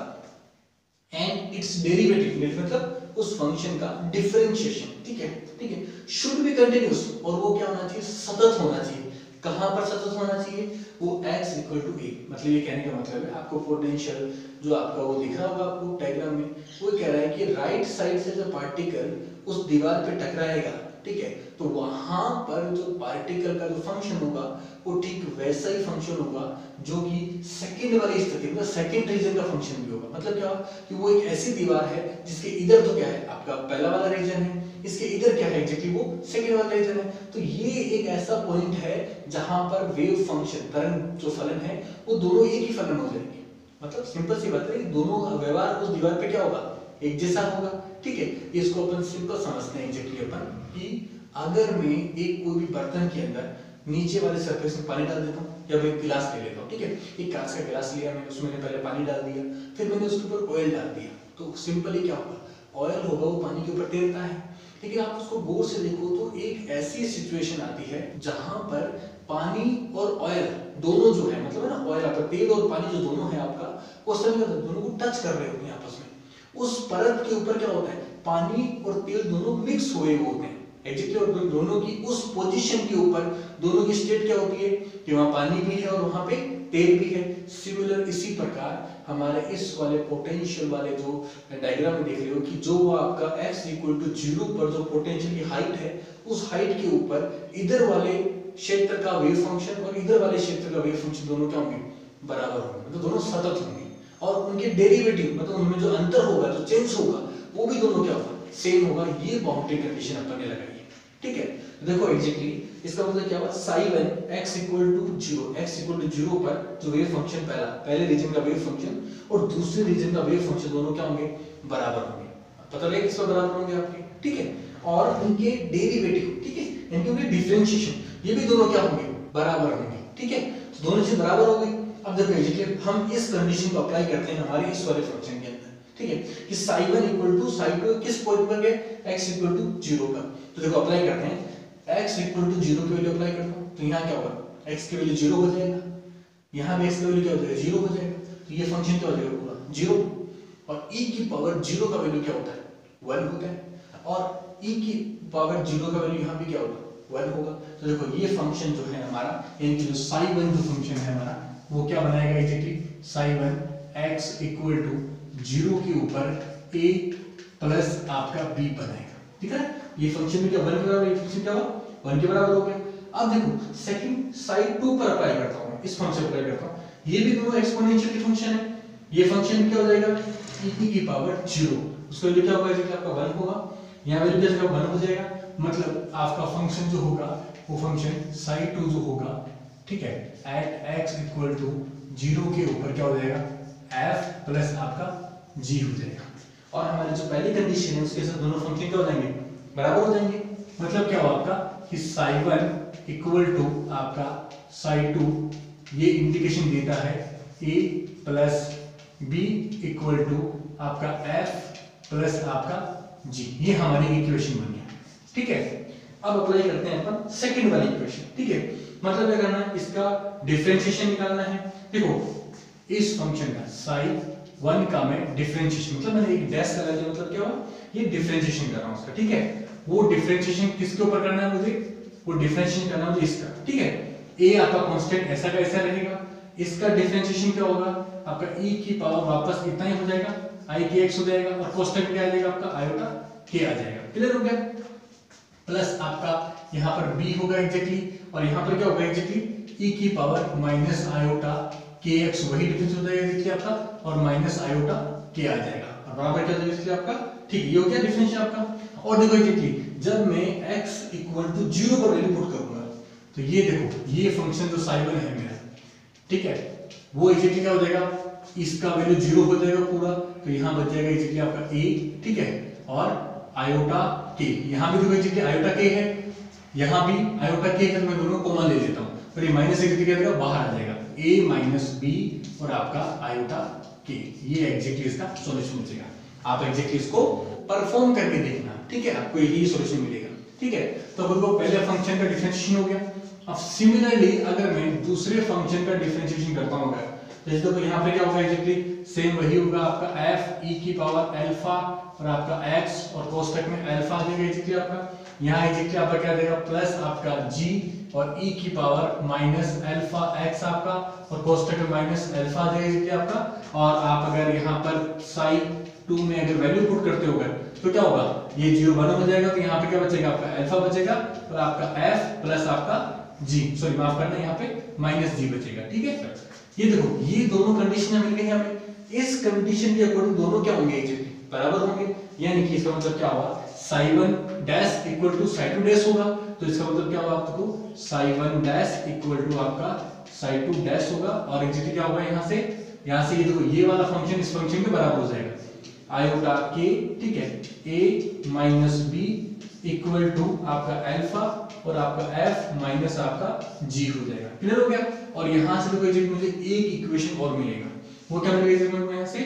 एंड इट्स डेरिवेटिव, मतलब उस फंक्शन का डिफरेंशिएशन, ठीक है, ठीक है, शुड बी कंटिन्यूअस, और वो क्या होना चाहिए, सतत होना चाहिए। कहां पर सतत होना चाहिए, वो x इक्वल टू ए, मतलब ये कहने का मतलब है आपको पोटेंशियल जो आपका वो दिख रहा होगा आपको डायग्राम में, वो कह रहा है कि राइट साइड से जो पार्टिकल उस दीवार पे टकराएगा, ठीक है, तो वहां पर जो पार्टिकल का जो फंक्शन होगा वो ठीक वैसा ही फंक्शन होगा जो कि सेकंड वाली स्थिति, मतलब सेकंड रीजन का फंक्शन भी होगा। मतलब क्या कि वो एक ऐसी दीवार है जिसके इधर तो क्या है आपका पहला वाला रीजन है, इसके इधर क्या है एग्जैक्टली वो सेकंड वाला रीजन है। तो ये एक ऐसा पॉइंट है जहां पर वेव फंक्शन तरंग जो फलन है वो दोनों एक ही फलन हो जाएंगे। मतलब सिंपल सी बात है, दोनों व्यवहार उस दीवार पे क्या होगा, एक जैसा होगा, ठीक है। इसको अपन सिंपल समझते हैं एग्जैक्टली अपन कि अगर मैं एक कोई भी बर्तन के अंदर नीचे वाले सरफेस में पानी डाल देता हूँ, या मैं गिलास ले लेता हूँ, ठीक है, एक कांच का गिलास लिया मैंने, उसमें पहले पानी डाल दिया, फिर मैंने उसके ऊपर ऑयल डाल दिया, तो सिंपली क्या होगा, ऑयल होगा वो पानी के ऊपर तैरता है। लेकिन आप उसको गौर से देखो तो एक ऐसी सिचुएशन आती है जहां पर पानी और ऑयल दोनों जो है, मतलब है ना, ऑयल आपका तेल और पानी जो दोनों है आपका, वो समय दोनों को टच कर रहे होते हैं आपस में। उस परत के ऊपर क्या होता है, पानी और तेल दोनों मिक्स हुए होते हैं एग्जैक्टली, और दोनों की उस पोजीशन के ऊपर दोनों की स्टेट क्या होती है कि वहां पानी भी है और वहां पे तेल भी है। सिमिलर इसी प्रकार हमारे इस वाले पोटेंशियल वाले जो डायग्राम में देख रहे हो कि जो आपका x इक्वल टू जीरो पर जो पोटेंशियल की हाइट है, उस हाइट के ऊपर इधर वाले क्षेत्र का वेव फंक्शन और इधर वाले क्षेत्र का वेव फंक्शन दोनों क्या होंगे, बराबर होंगे, मतलब दोनों सतत होंगे, और उनके डेरिवेटिव मतलब उनमें जो अंतर होगा, जो चेंज होगा, वो भी दोनों क्या होगा, सेम होगा। ये बाउंड्री कंडीशन अपन ने लगाई है, ठीक है। देखो एग्जैक्टली इसका मतलब क्या हुआ, psi one x equal to zero, x equal to zero पर जो वेव फंक्शन पहला पहले रीजन का वेव फंक्शन और दूसरे रीजन का वेव फंक्शन दोनों क्या होंगे, बराबर होंगे। पता लगे किस पर बराबर होंगे आपके, ठीक है। और उनके डेरिवेटिव, ठीक है, इनके उनके डिफरेंशिएशन, ये भी दोनों क्या होंगे, बराबर होंगे, ठीक है। तो दोनों चीज बराबर हो गई। अब देखो एग्जैक्टली हम इस कंडीशन को अप्लाई करते हैं हमारे इस वाले फंक्शन के अंदर, ठीक है, कि psi one equal to psi two किस पॉइंट पर गए, x इक्वल टू जीरो का। तो देखो अप्लाई करते हैं, x इक्वल टू जीरो की वैल्यू अप्लाई करता हूं, तो यहाँ क्या होगा, x की वैल्यू जीरो हो जाएगा, यहाँ भी x की वैल्यू क्या हो जाएगा, जीरो हो जाएगा, तो ये फंक्शन क्या हो जाएगा, पूरा जीरो। और e की पावर जीरो का वैल्यू क्या होता है, वन होता है, और e की पावर जीरो का वैल्यू यहाँ भी क्या होगा, वन होगा। तो देखो ये फंक्शन जो है हमारा, यानी कि जो साई वन जो फंक्शन है हमारा, वो क्या बनाएगा exactly, psi one x equal to zero के ऊपर a प्लस आपका b बनाएगा, ठीक है। ये फंक्शन में क्या वन के बराबर, ये फंक्शन क्या हुआ, वन के बराबर हो गया। अब देखो सेकंड साइड टू पर अप्लाई करता हूं, इस फंक्शन अप्लाई करता हूं, ये भी दोनों एक्सपोनेंशियल के फंक्शन है। ये फंक्शन क्या हो जाएगा, e की पावर जीरो, उसका वैल्यू क्या होगा, जैसे आपका वन होगा, यहां वैल्यू क्या वन हो जाएगा, मतलब आपका फंक्शन जो होगा वो फंक्शन साइड टू जो होगा, ठीक है, at x equal to zero के ऊपर क्या हो जाएगा, f प्लस आपका g हो जाएगा। और हमारी जो पहली कंडीशन है उसके साथ दोनों फंक्शन क्या हो जाएंगे, बराबर हो जाएंगे। मतलब क्या हो आपका कि साई वन इक्वल टू आपका साई टू, ये इंडिकेशन देता है a plus b equal to आपका f प्लस आपका g, ये हमारी इक्वेशन बन गया, ठीक है। अब अप्लाई करते हैं अपन सेकंड वाली इक्वेशन, ठीक है। मतलब क्या करना है, इसका डिफरेंशिएशन निकालना है। देखो इस फंक्शन का साई वन का मैं डिफरेंशिएशन, मतलब मैंने एक डैश लगा दिया, मतलब क्या हुआ, ये डिफरेंशिएशन कर रहा हूं उसका, ठीक है। वो डिफरेंशिएशन किसके ऊपर करना है मुझे, वो डिफरेंशिएशन करना है मुझे इसका, ठीक है। a आपका कांस्टेंट ऐसा का ऐसा रहेगा, इसका डिफरेंशिएशन क्या होगा आपका e की पावर वापस इतना ही हो जाएगा, i की x हो जाएगा और कांस्टेंट क्या आ जाएगा आपका आयोटा k आ जाएगा। क्लियर हो गया। प्लस आपका यहाँ पर b होगा एग्जैक्टली, और यहाँ पर क्या होगा एग्जैक्टली e की पावर माइनस आयोटा kx, वही डिफरेंस हो जाएगा एग्जैक्टली आपका, और माइनस आयोटा k आ जाएगा और बराबर क्या हो जाएगा आपका, ठीक है। ये हो गया डिफरेंशियल आपका। और देखो एग्जैक्टली जब मैं x इक्वल टू जीरो पर वैल्यू पुट करूंगा तो ये देखो ये फंक्शन जो साई वन है मेरा, ठीक है, वो एग्जैक्टली क्या हो जाएगा, इसका वैल्यू जीरो हो जाएगा पूरा, तो यहाँ बच जाएगा एग्जैक्टली आपका a, ठीक है, और आयोटा k, यहाँ भी देखो एग्जैक्टली आयोटा k है, यहाँ भी आयोटा k है, तो मैं दोनों कॉमन ले लेता हूँ, तो ये माइनस एग्जैक्टली क्या देगा बाहर आ जाएगा, a माइनस b और आपका आयोटा k, ये एग्जैक्टली इसका सॉल्यूशन बचेगा। आप एग्जैक्टली इसको परफॉर्म करके देखना, ठीक है, आपको यही सॉल्यूशन मिलेगा, ठीक है। तो देखो पहले फंक्शन का डिफरेंशिएशन हो गया। अब सिमिलरली अगर मैं दूसरे फंक्शन का डिफरेंशिएशन करता हूं, तो जैसे देखो यहाँ पे क्या होगा एग्जैक्टली सेम वही होगा आपका f e की पावर अल्फा और आपका x और कोष्ठक में अल्फा देगा एग्जैक्टली आपका, यहाँ एग्जैक्टली आपका क्या देगा प्लस आपका g और e की पावर माइनस अल्फा x आपका और कोष्ठक में माइनस अल्फा देगा एग्जैक्टली आपका। और आप अगर यहाँ पर साई टू में अगर वैल्यू पुट करते होगा तो क्या होगा, ये जीरो वन हो जाएगा, तो यहाँ पे क्या बचेगा आपका अल्फा बचेगा और आपका f प्लस आपका g, सॉरी माफ करना यहाँ पे माइनस g बचेगा, ठीक है। ये देखो ये दोनों कंडीशन मिल गई हमें, इस कंडीशन के अकॉर्डिंग दोनों क्या होंगे एग्जैक्टली बराबर होंगे, यानी कि इसका मतलब क्या होगा psi one dash equal to psi two dash होगा, तो इसका मतलब क्या होगा आपको psi one dash equal to आपका साई टू डैश होगा, और एग्जैक्टली क्या होगा यहाँ से यहाँ से ये देखो ये वाला फंक्शन इस फंक्शन के बराबर हो जाएगा आयोटा k, ठीक है, a minus b equal to आपका अल्फा और आपका f माइनस आपका g हो जाएगा। क्लियर हो गया। और यहां से देखो तो मुझे एक इक्वेशन और मिलेगा, वो क्या मिलेगा मुझे यहां से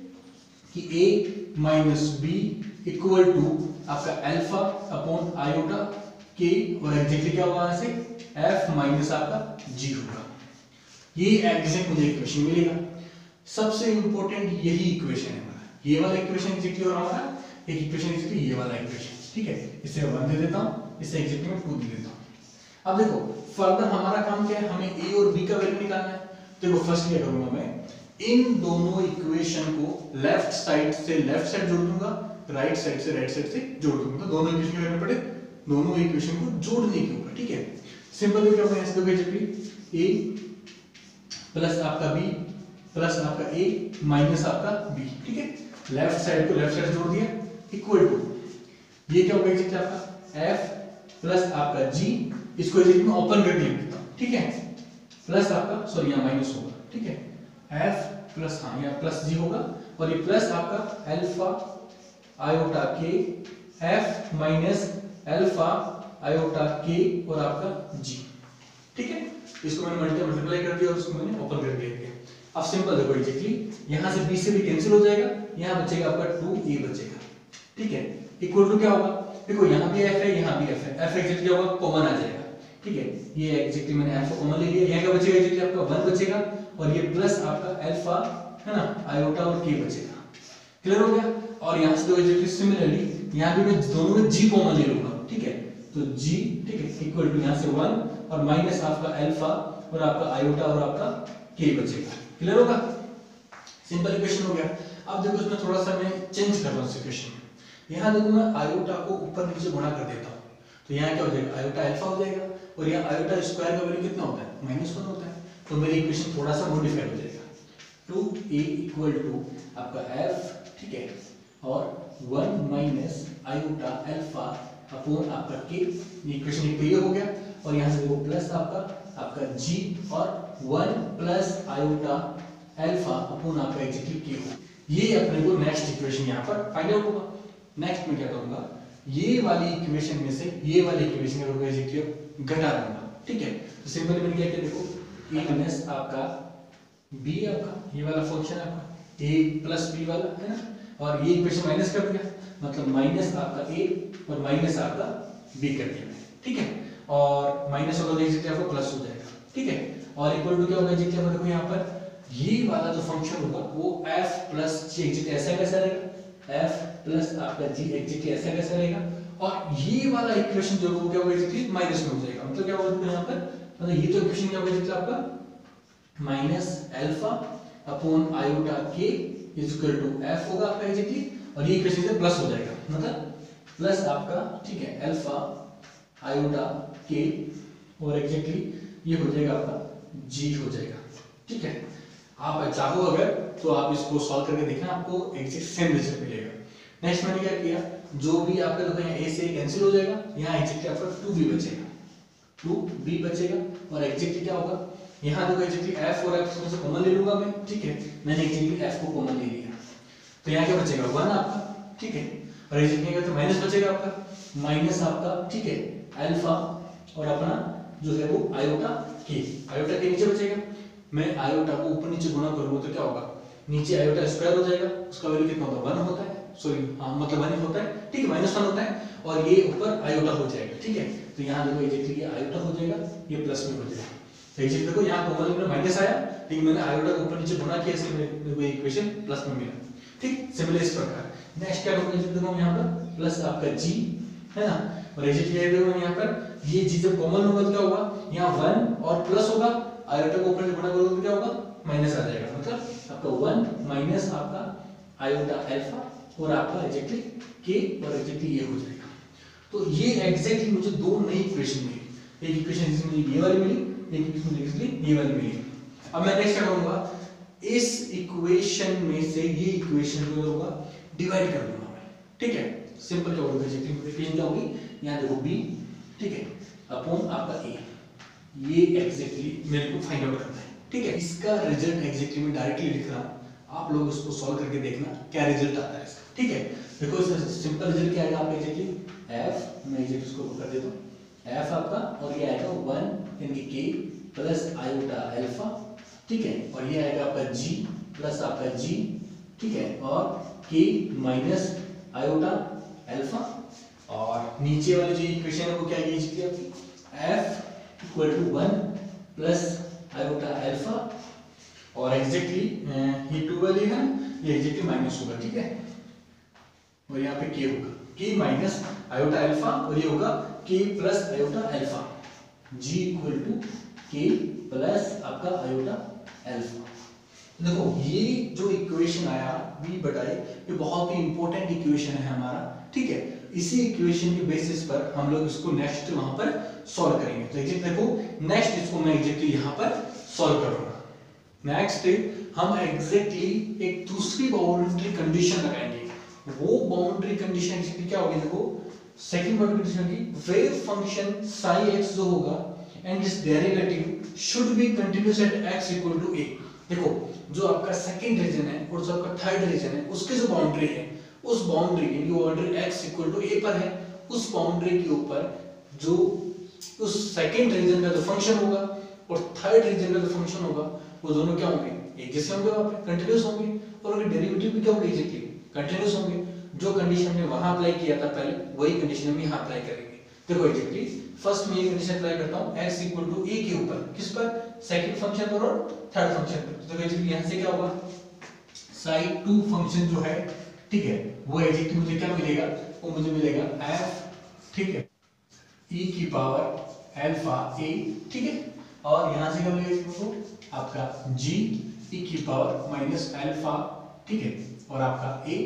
कि a minus b equal to आपका अल्फा अपॉन आयोटा k, और एग्जैक्टली क्या होगा यहां से f माइनस आपका g होगा। ये एग्जैक्ट मुझे इक्वेशन मिलेगा। सबसे इंपॉर्टेंट यही इक्वेशन है हमारा, ये वाला इक्वेशन एग्जैक्टली और हमारा एक इक्वेशन एग्जैक्टली ये वाला इक्वेशन, ठीक है, इसे वन दे देता हूं, इसे एग्जैक्टली में टू दे देता हूं। अब देखो फर्दर हमारा काम क्या है, हमें a और b का वैल्यू निकालना है। देखो फर्स्ट क्या करूंगा मैं, इन दोनों इक्वेशन को लेफ्ट साइड से लेफ्ट साइड जोड़ दूंगा, राइट साइड से राइट साइड से जोड़ दूंगा, दोनों इक्वेशन करने पड़े दोनों इक्वेशन को जोड़ने के ऊपर, ठीक है। सिंपल क्या होगा ऐसे देखो एग्जैक्टली a प्लस आपका b प्लस आपका a माइनस आपका b, ठीक है, लेफ्ट साइड को लेफ्ट साइड जोड़ दिया इक्वल टू ये क्या होगा एग्जैक्टली आपका f प्लस आपका g, इसको एग्जैक्टली में ओपन करके लिख देता हूं, ठीक है, प्लस आपका सॉरी यहां माइनस होगा, ठीक है, f प्लस हां यहां प्लस g होगा, और ये प्लस आपका alpha iota k f minus alpha iota k और आपका g, ठीक है। इसको मैंने मल्टीप्लाई कर दिया और इसको मैंने ओपन कर दिया। अब सिंपल देखो एग्जैक्टली यहां से b से भी कैंसिल हो जाएगा, यहां बचेगा आपका टू a बचेगा, ठीक है, इक्वल टू क्या होगा, देखो यहां भी f है यहां भी f है, f एग्जैक्टली क्या होगा कॉमन आ जाएगा, ठीक है, ये एग्जैक्टली मैंने f को कॉमन ले लिया, यहां क्या बचेगा एग्जैक्टली आपका वन बचेगा, और ये प्लस आपका अल्फा है ना आयोटा और k बचेगा। क्लियर हो गया। और यहां से तो एग्जैक्टली सिमिलरली यहां भी मैं दोनों में g कॉमन ले लूंगा, ठीक है, तो g, ठीक है, इक्वल टू यहां से वन और माइनस आपका अल्फा और आपका आयोटा और आपका k बचेगा। क्लियर होगा, सिंपल इक्वेशन हो गया। अब देखो इसमें थोड़ा सा मैं चेंज कर रहा हूं इक्वेशन में, यहां देखो मैं आयोटा को ऊपर नीचे गुणा कर देता हूं, तो यहां क्या हो जाएगा आयोटा अल्फा हो जाएगा, और यहां आयोटा स्क्वायर का वैल्यू कितना होता है माइनस वन होता है, तो मेरी इक्वेशन थोड़ा सा मॉडिफाई हो जाएगा, टू a इक्वल टू आपका f, ठीक है, और one minus iota alpha upon आपका k, ये इक्वेशन एक क्लियर हो गया। और यहां से देखो प्लस आपका आपका g और one plus iota alpha upon आपका एग्जैक्टली k हो, ये अपने को नेक्स्ट इक्वेशन यहां पर फाइंड आउट होगा। नेक्स्ट में क्या करूंगा, ये वाली इक्वेशन में से ये वाली इक्वेशन का एग्जैक्टली घटा दूंगा, ठीक है, तो सिंपल मैंने क्या किया देखो a माइनस आपका b आपका ये वाला फंक्शन आपका a प्लस b वाला है ना, और ये इक्वेशन माइनस कर दिया, मतलब माइनस आपका a और माइनस आपका b कर दिया, ठीक है, और माइनस होगा तो एग्जैक्टली आपको प्लस हो जाएगा, ठीक है, और इक्वल टू क्या होगा एग्जैक्टली आपको देखो यहाँ पर ये वाला जो फंक्शन होगा वो f प्लस g एग्जैक्टली ऐसा कैसा रहेगा, f प्लस आपका g एग्जैक्टली ऐसा कैसा रहेगा, और ये वाला इक्वेशन जो वो क्या होगा एग्जैक्टली माइनस में हो जाएगा। मतलब क्या होगा यहाँ पर, मतलब ये तो इक्वेशन क्या होगा एग्जैक्टली आपका minus alpha upon iota K is equal to F होगा आपका एग्जैक्टली, और ये इक्वेशन से प्लस हो जाएगा, मतलब प्लस आपका ठीक है अल्फा आयोटा के, और एग्जैक्टली ये हो जाएगा आपका जी हो जाएगा। ठीक है, आप चाहो अगर तो आप इसको सॉल्व करके देखना, आपको एग्जैक्ट सेम रिजल्ट मिलेगा। नेक्स्ट मैंने क्या किया, जो भी आपका देखो यहाँ ए से कैंसिल हो जाएगा, यहाँ एग्जैक्टली आपका टू बी बचेगा, टू बी बचेगा, और एग्जैक्टली क्या होगा यहाँ देखो एग्जैक्टली एफ और एफ से कॉमन ले लूंगा मैं। ठीक है, मैंने एग्जैक्टली एफ को कॉमन ले लिया, तो यहाँ क्या बचेगा वन आपका। ठीक है, और एग्जैक्टली तो माइनस बचेगा आपका, माइनस आपका ठीक है अल्फा और अपना जो है वो आयोटा के, आयोटा के नीचे बचेगा। मैं आयोटा को ऊपर नीचे गुणा करूंगा तो क्या होगा, नीचे आयोटा स्क्वायर हो जाएगा, उसका वैल्यू कितना होता है वन होता है, सॉरी हाँ मतलब वन होता है। ठीक है, माइनस वन होता है, और ये ऊपर आयोटा हो जाएगा। ठीक है, तो यहाँ देखो एग्जैक्टली ये आयोटा हो जाएगा, ये प्लस में हो जाएगा। तो एग्जैक्टली देखो यहाँ कॉमन में माइनस आया, लेकिन मैंने आयोटा को ऊपर नीचे गुणा किया, इसलिए मेरे को इक्वेशन प्लस में मिला। ठीक, सिमिलर इस प्रकार नेक्स्ट क्या करूंगा, देखो यहाँ पर प्लस आपका जी है ना, और एग्जैक्टली ये देखो यहाँ पर ये जी जब कॉमन होगा तो क्या होगा, यहाँ वन और प्लस होगा, आयोटा को ऊपर गुणा करोगे तो क्या होगा माइनस आ जाएगा, मतलब आपका वन माइनस आपका आयोटा अल्फा और आपका एग्जैक्टली के, और एग्जैक्टली ये हो जाएगा। तो ये एग्जैक्टली मुझे दो नई इक्वेशन मिली, एक इक्वेशन इसमें ये वाली मिली, एक इक्वेशन एग्जैक्टली ये वाली मिली। अब मैं नेक्स्ट क्या करूंगा, इस इक्वेशन में से ये इक्वेशन जो होगा डिवाइड कर दूंगा मैं। ठीक है, सिंपल क्या होगा एग्जैक्टली इक्वेशन क्या होगी, यहाँ देखो b ठीक है अपॉन आपका a, ये एग्जैक्टली मेरे को फाइंड आउट करना है। ठीक है, इसका रिजल्ट एग्जैक्टली मैं डायरेक्टली लिख रहा हूँ, आप लोग इसको सॉल्व करके देखना क्या रिजल्ट आता है इसका। ठीक है, देखो इसका सिंपल रिजल्ट क्या आएगा आपका एग्जैक्टली f, मैं एग्जैक्टली इसको कर देता हूँ f आपका, और ये आएगा वन यानी k प्लस आयोटा अल्फा। ठीक है, और ये आएगा आपका g प्लस आपका g। ठीक है, और k माइनस आयोटा अल्फा, और नीचे वाली जो इक्वेशन है वो क्या है आपकी f equal to one plus iota alpha, और एग्जैक्टली ये टू वाली है ये एग्जैक्टली माइनस होगा। ठीक है, और यहाँ पे k होगा k माइनस आयोटा अल्फा, और ये होगा k plus iota alpha, g equal to k plus आपका आयोटा अल्फा। देखो ये जो इक्वेशन आया v बटाई, ये बहुत ही इंपॉर्टेंट इक्वेशन है हमारा। ठीक है, इसी इक्वेशन के बेसिस पर हम लोग इसको नेक्स्ट वहां पर सॉल्व करेंगे। तो एग्जैक्ट देखो नेक्स्ट इसको मैं एग्जैक्टली यहाँ पर सॉल्व करूंगा। नेक्स्ट हम एग्जैक्टली एक दूसरी बाउंड्री कंडीशन लगाएंगे। वो बाउंड्री कंडीशन एग्जैक्टली क्या होगी, देखो सेकंड बाउंड्री कंडीशन की वेव फंक्शन साई एक्स जो होगा and its derivative should be continuous at x equal to a। देखो जो आपका सेकंड रीजन है और जो आपका थर्ड रीजन है उसके जो बाउंड्री है, उस बाउंड्री की जो boundary x equal to a पर है, उस बाउंड्री के ऊपर जो उस सेकंड रीजन का जो फंक्शन होगा और थर्ड रीजन का जो फंक्शन होगा वो दोनों क्या होंगे, एक जैसे होंगे, वहां पे कंटीन्यूअस होंगे, और उनके डेरिवेटिव भी क्या होंगे एग्जैक्टली कंटीन्यूअस होंगे। जो कंडीशन हमने वहां अप्लाई किया था पहले, वही कंडीशन हम यहां अप्लाई करेंगे। देखो एग्जैक्टली फर्स्ट में ये कंडीशन अप्लाई करता हूं x इक्वल टू a के ऊपर, किस पर, सेकंड फंक्शन पर और थर्ड फंक्शन पर। तो एग्जैक्टली यहां से क्या होगा, साइड टू फंक्शन जो है ठीक है वो एग्जैक्टली मुझे क्या मिलेगा, वो मुझे मिलेगा f ठीक है e की पावर अल्फा a। ठीक है, और यहां से क्या मिलेगा इसको आपका g e की पावर माइनस अल्फा। ठीक है, और आपका a,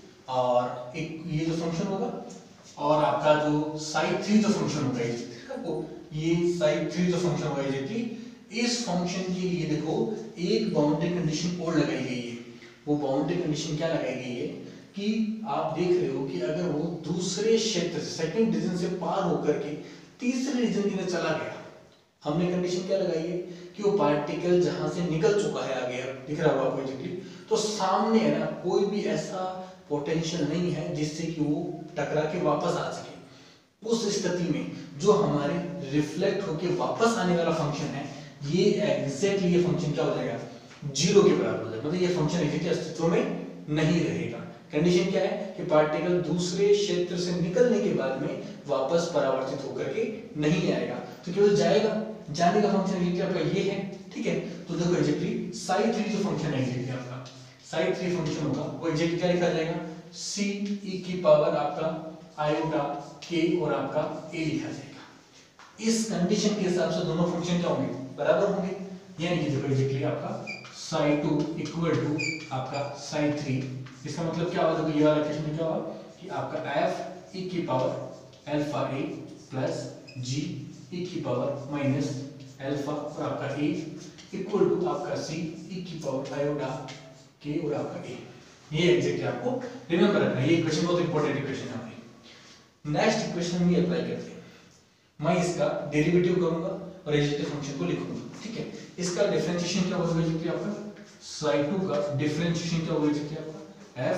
और एक ये जो फंक्शन होगा, और आपका जो साइड थ्री जो फंक्शन होगा वो ये साइड थ्री जो फंक्शन होगा एग्जैक्टली इस फंक्शन के लिए देखो एक बाउंड्री कंडीशन और लगाई गई है। वो बाउंड्री कंडीशन क्या लगाई गई है कि आप देख रहे हो कि अगर वो दूसरे क्षेत्र से सेकंड रीजन से पार होकर के तीसरे रीजन की तरफ चला गया, हमने कंडीशन क्या लगाई है कि वो पार्टिकल जहां से निकल चुका है आगे, दिख रहा होगा आपको एग्जैक्टली, तो सामने है ना कोई भी ऐसा पोटेंशियल नहीं है जिससे कि वो टकरा के वापस आ सके। उस स्थिति में जो हमारे रिफ्लेक्ट होके वापस आने वाला फंक्शन है, ये एग्जैक्टली ये फंक्शन क्या हो जाएगा, जीरो के बराबर हो जाएगा, मतलब ये फंक्शन एग्जैक्टली अस्तित्व में नहीं रहेगा। कंडीशन क्या है कि पार्टिकल दूसरे क्षेत्र से निकलने के बाद में वापस परावर्तित होकर के नहीं आएगा, तो केवल जाएगा, जाने का फंक्शन एग्जैक्टली आपका ये है। ठीक है, तो देखो एग्जैक्टली साई थ्री जो फंक्शन है एग्जैक्टली आपका साई थ्री फंक्शन होगा वो एग्जैक्टली क्या लिखा जाएगा, c e की पावर आपका आयोटा के और आपका ए लिखा जाएगा। इस कंडीशन के हिसाब से दोनों फंक्शन क्या होंगे, बराबर होंगे। यानी कि देखो एग्जैक्टली आपका साई टू इक्वल टू आपका साई थ्री, इसका मतलब क्या होगा, देखो ये वाला इक्वेशन में क्या होगा कि आपका एफ ई की power alpha A plus G E की पावर माइनस अल्फा और आपका ए इक्वल टू आपका सी ई की पावर आयोटा के और आपका ए। ये एग्जैक्टली आपको रिमेंबर रखना है, ये इक्वेशन बहुत इंपॉर्टेंट इक्वेशन है हमारी। नेक्स्ट इक्वेशन में अप्लाई करते हैं, मैं इसका डेरिवेटिव करूंगा और एग्जैक्टिव फंक्शन को लिखूंगा, ठीक है। इसका डिफरेंशिएशन क्या होगा एग्जैक्टली आपका, साई टू का डिफरेंशिएशन क्या होगा एग्जैक्टली आपका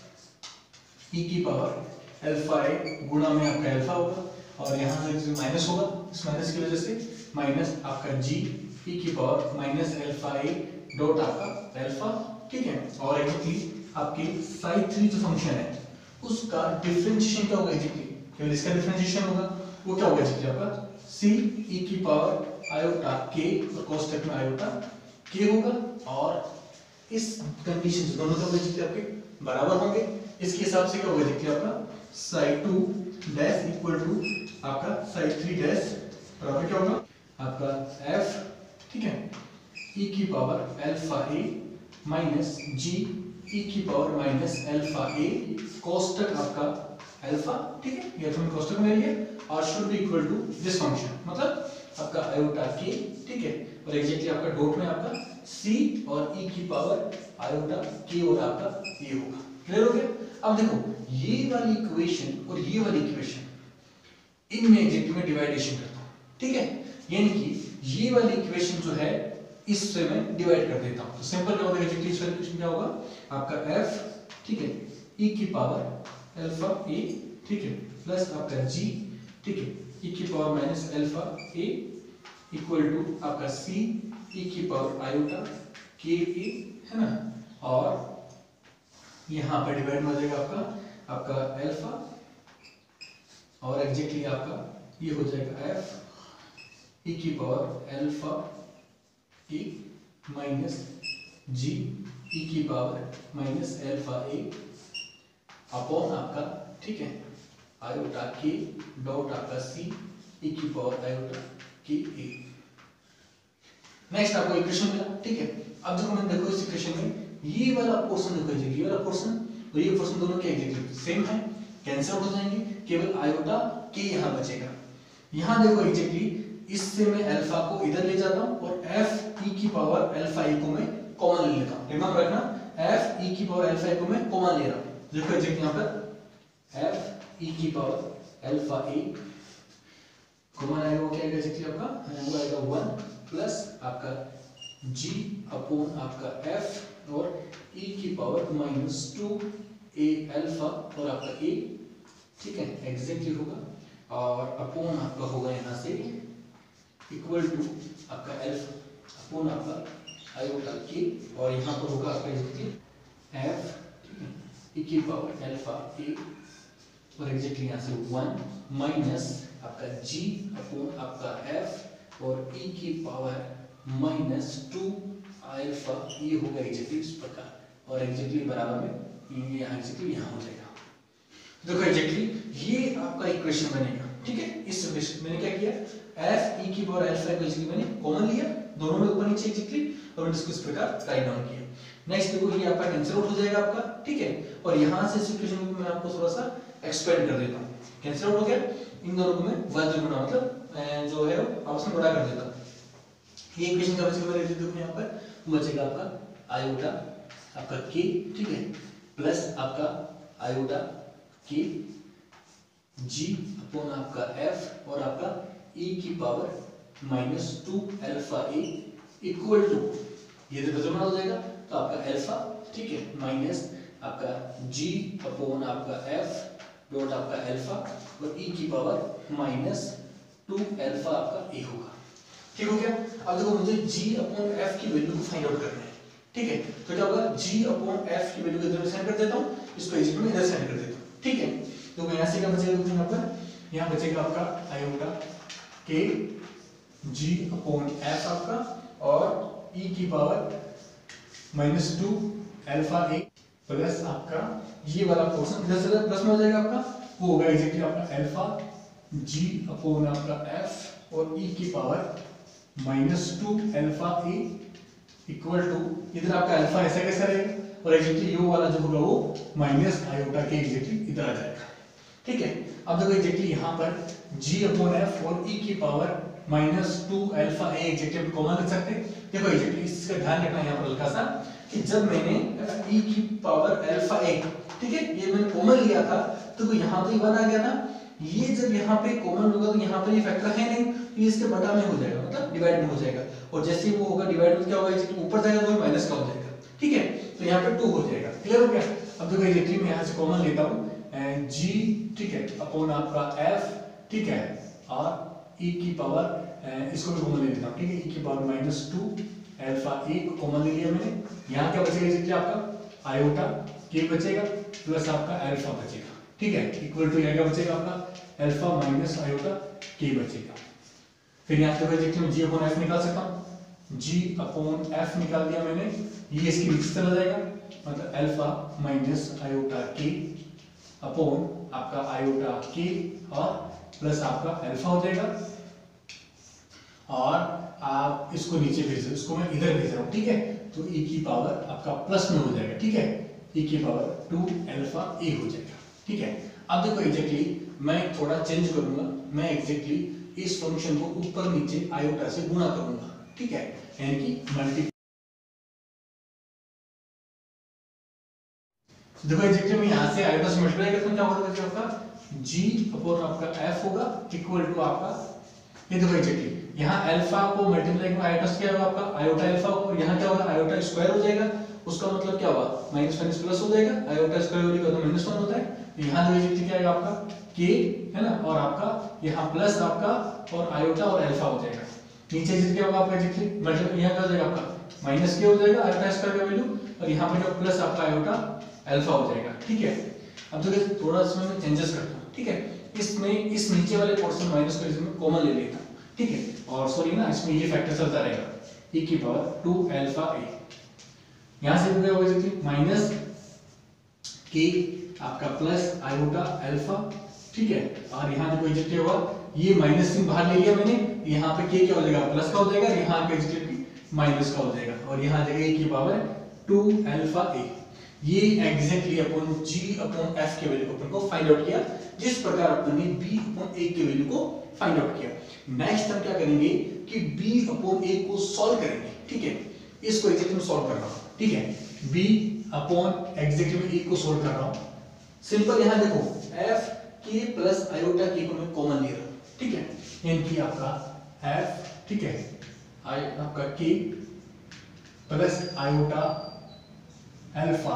एफ ई की पावर अल्फा ए गुणा में आपका अल्फा होगा और यहां से माइनस होगा, इस माइनस की वजह से माइनस आपका जी ई की power minus alpha A dot आपका अल्फा, ठीक है। और एग्जैक्टली आपकी साई थ्री जो फंक्शन है उसका डिफरेंशिएशन क्या होगा एग्जैक्टली, केवल इसका डिफरेंशिएशन होगा, वो क्या होगा एग्जैक्टली आपका c e की पावर आयोटा k और cos में आयोटा k होगा। और इस कंडीशन से दोनों क्या होगा एग्जैक्टली आपके बराबर होंगे। इसके हिसाब से क्या होगा एग्जैक्टली आपका psi two dash equal to आपका साई थ्री डैश बराबर क्या होगा आपका f, ठीक है, e की power alpha a minus g e की पावर माइनस अल्फा a कोष्टक आपका अल्फा, ठीक है, ये तो कोष्टक में है और should be equal to this function, मतलब आपका आयोटा k, ठीक है, और एग्जैक्टली आपका डॉट में आपका c और e की पावर आयोटा k और आपका a होगा। क्लियर हो गया। अब देखो ये वाली इक्वेशन और ये वाली इक्वेशन इनमें एग्जैक्टली में डिवाइडेशन करता हूं, ठीक है, यानी कि ये वाली इक्वेशन जो है इससे मैं डिवाइड कर देता हूं। तो सिंपल क्या होगा एग्जैक्टली इस वाली इक्वेशन क्या होगा आपका f, ठीक है, e की पावर अल्फा a, ठीक है, प्लस आपका g, ठीक है, e की power minus alpha a equal to आपका c e की पावर आयोटा k a, है ना, और यहाँ पर डिवाइड हो जाएगा आपका आपका अल्फा और एग्जैक्टली आपका ये हो जाएगा f e की power alpha a minus g e की power minus alpha a upon आपका, ठीक है, आयोटा k डॉट आपका c e की power iota k a। Next आपको इक्वेशन मिला, ठीक है। अब देखो मैंने देखो इस इक्वेशन में ये वाला पोर्शन देखो, ये वाला पोर्शन और ये पोर्शन दोनों क्या एग्जैक्टली सेम है, कैंसिल हो जाएंगे, केवल आयोटा k यहां बचेगा। यहां देखो एग्जैक्टली इससे मैं अल्फा को इधर ले जाता हूं और f e की पावर अल्फा a को मैं कॉमन ले लेता हूं। रिमेंबर रखना f e की पावर अल्फा a को मैं कॉमन ले रहा हूं। देखो एग्जैक्टली यहां पर f e की पावर अल्फा a कॉमन आएगा, वो क्या आएगा एग्जैक्टली आपका वो आएगा वन प्लस आपका g अपॉन आपका f और e की power minus two a alpha और आपका a, ठीक है, एग्जैक्टली होगा और अपॉन आपका होगा यहां से इक्वल टू आपका अल्फा अपॉन आपका आयोटा k और यहाँ पर होगा आपका एग्जैक्टली f, ठीक है, e की पावर अल्फा a और एग्जैक्टली यहाँ से वन माइनस आपका g अपॉन आपका f और e की पावर माइनस टू अल्फा, ये होगा एग्जैक्टली इस प्रकार और एग्जैक्टली बराबर में ये यहाँ एग्जैक्टली यहाँ हो जाएगा। देखो एग्जैक्टली ये आपका इक्वेशन बनेगा, ठीक है। इस मैंने क्या किया f e की पावर अल्फा को एग्जैक्टली मैंने कॉमन लिया, दोनों में ऊपर नीचे एग्जैक्टली और इसको इस प्रकार राइट डाउन किया। नेक्स्ट देखो ये आपका कैंसिल आउट हो जाएगा आपका, ठीक है, और यहाँ से इस इक्वेशन को मैं आपको थोड़ा सा एक्सपेंड कर देता हूँ। कैंसिल आउट हो गया, इन दोनों को मैं वन गुना मतलब जो है आपस में गुणा कर देता हूँ। ये इक्वेशन का बचेगा मेरे देखो यहाँ पर बचेगा आपका आयोटा आपका k, ठीक है, प्लस आपका आयोटा k g अपॉन आपका f और आपका e की power minus two alpha a equal to ये तो बदलना हो जाएगा तो आपका अल्फा, ठीक है, माइनस आपका g अपॉन आपका f डॉट आपका अल्फा और e की पावर माइनस टू अल्फा आपका a होगा। ठीक हो गया। अब देखो मुझे g अपॉन f की वैल्यू को फाइंड आउट करना है, ठीक है, तो क्या होगा g अपॉन f की वैल्यू इधर सेंड कर देता हूं, इसको इक्वेशन में इधर सेंड कर देता हूं, ठीक है। तो यहां से क्या बचेगा, यहां पर यहां बचेगा आपका iota k g upon f आपका और e की power minus two alpha a plus आपका ये वाला पोर्शन इधर से प्लस में हो जाएगा आपका वो होगा एग्जैक्टली आपका अल्फा जी अपॉन आपका एफ और ई की power minus two alpha a equal to, इधर आपका अल्फा ऐसा कैसा रहेगा और एग्जैक्टली यू वाला जो होगा वो माइनस आयोटा के एग्जैक्टली इधर आ जाएगा। ठीक है, अब देखो एग्जैक्टली यहाँ पर g अपॉन एफ और e की power minus two alpha a exactly common रख सकते हैं। देखो एग्जैक्टली इसका ध्यान रखना यहाँ पर हल्का सा कि जब मैंने e की पावर अल्फा ए, ठीक है, ये मैंने कॉमन लिया था तो यहाँ तो ये वन आ गया था, ये जब यहाँ पे कॉमन होगा तो यहाँ पर ये फैक्टर है नहीं तो ये इसके बटा में हो जाएगा, मतलब डिवाइड में हो जाएगा, और जैसे वो होगा डिवाइड में क्या होगा, इसके ऊपर जाएगा तो माइनस का हो जाएगा। ठीक है, तो यहाँ पे टू हो जाएगा। क्लियर हो गया? अब देखो एग्जैक्टली मैं यहाँ से कॉमन लेता हूँ g, ठीक है, अपॉन आपका f, ठीक है, और e की पावर इसको भी कॉमन ले लेता हूँ। ठीक है, e की power minus two alpha a को कॉमन ले लिया मैंने। यहाँ क्या बचेगा एग्जैक्टली आपका आयोटा के बचेगा प्लस आपका अल्फा बचेगा। ठीक है, इक्वल टू क्या बचेगा आपका अल्फा माइनस आयोटा के बचेगा। फिर यहाँ पे एग्जैक्टली मैं g अपॉन f निकाल सकता हूँ, g अपॉन f निकाल दिया मैंने, ये इसके नीचे चला जाएगा, मतलब alpha minus iota k upon आपका आयोटा के और प्लस आपका अल्फा हो जाएगा, और आप इसको नीचे भेज दो, इसको मैं इधर भेज रहा हूँ। ठीक है, तो e की पावर आपका प्लस में हो जाएगा। ठीक है, e की पावर टू अल्फा ए हो जाएगा। ठीक है, अब देखो एग्जैक्टली मैं थोड़ा चेंज करूंगा, मैं एग्जैक्टली इस फंक्शन को ऊपर नीचे आयोटा से गुणा करूंगा। ठीक है, यानी कि मल्टी, देखो एग्जैक्टली मैं यहाँ से आयोटा से मल्टीप्लाई करता हूँ, क्या होगा आपका g अपॉन आपका f होगा इक्वल टू आपका, ये देखो एग्जैक्टली यहाँ अल्फा को मल्टीप्लाई करके आयोटा से क्या होगा आपका आयोटा अल्फा, और यहाँ क्या होगा आयोटा स्क्वायर हो जाएगा, उसका मतलब क्या होगा माइनस माइनस प्लस हो जाएगा, आयोटा स्क्वायर हो जाएगा तो माइनस वन होता है। यहाँ देखो एग्जैक्टली क्या आएगा आपका k, है ना, और आपका यहाँ प्लस आपका और आयोटा और अल्फा हो जाएगा। नीचे से क्या होगा आपका एग्जैक्टली मतलब यहाँ क्या हो जाएगा आपका माइनस के हो जाएगा आयोटा स्क्वायर का वैल्यू, और यहाँ पर जो प्लस आपका आयोटा अल्फा हो जाएगा। ठीक है, अब तो थोड़ा इसमें मैं चेंजेस करता हूँ। ठीक है, इसमें इस नीचे वाले पोर्शन माइनस को इसमें कॉमन ले लेता हूँ। ठीक है, और सॉरी ना इसमें ये फैक्टर चलता रहेगा, e की पावर टू अल्फा ए, यहाँ से क्या होगा एग्जैक्टली माइनस के आपका प्लस आयोटा अल्फा। ठीक है, और यहाँ देखो एग्जैक्टली होगा ये माइनस सिंह बाहर ले लिया मैंने, यहाँ पे के क्या हो जाएगा प्लस का हो जाएगा, यहाँ पे एग्जैक्टली माइनस का हो जाएगा, और यहाँ आ जाएगा e की पावर टू अल्फा ए। ये एग्जैक्टली अपन g अपॉन f के वैल्यू को अपन को फाइंड आउट किया, जिस प्रकार अपन ने b अपॉन a के वैल्यू को फाइंड आउट किया। नेक्स्ट हम क्या करेंगे कि b अपॉन a को सॉल्व करेंगे। ठीक है, इसको एग्जैक्टली में सॉल्व कर रहा हूं। ठीक है, b अपॉन एग्जैक्टली में a को सॉल्व कर रहा हूं। सिंपल यहाँ देखो f k plus iota k को मैं कॉमन ले रहा हूं। ठीक है, यानी कि आपका f, ठीक है, आई आपका k प्लस आयोटा अल्फा,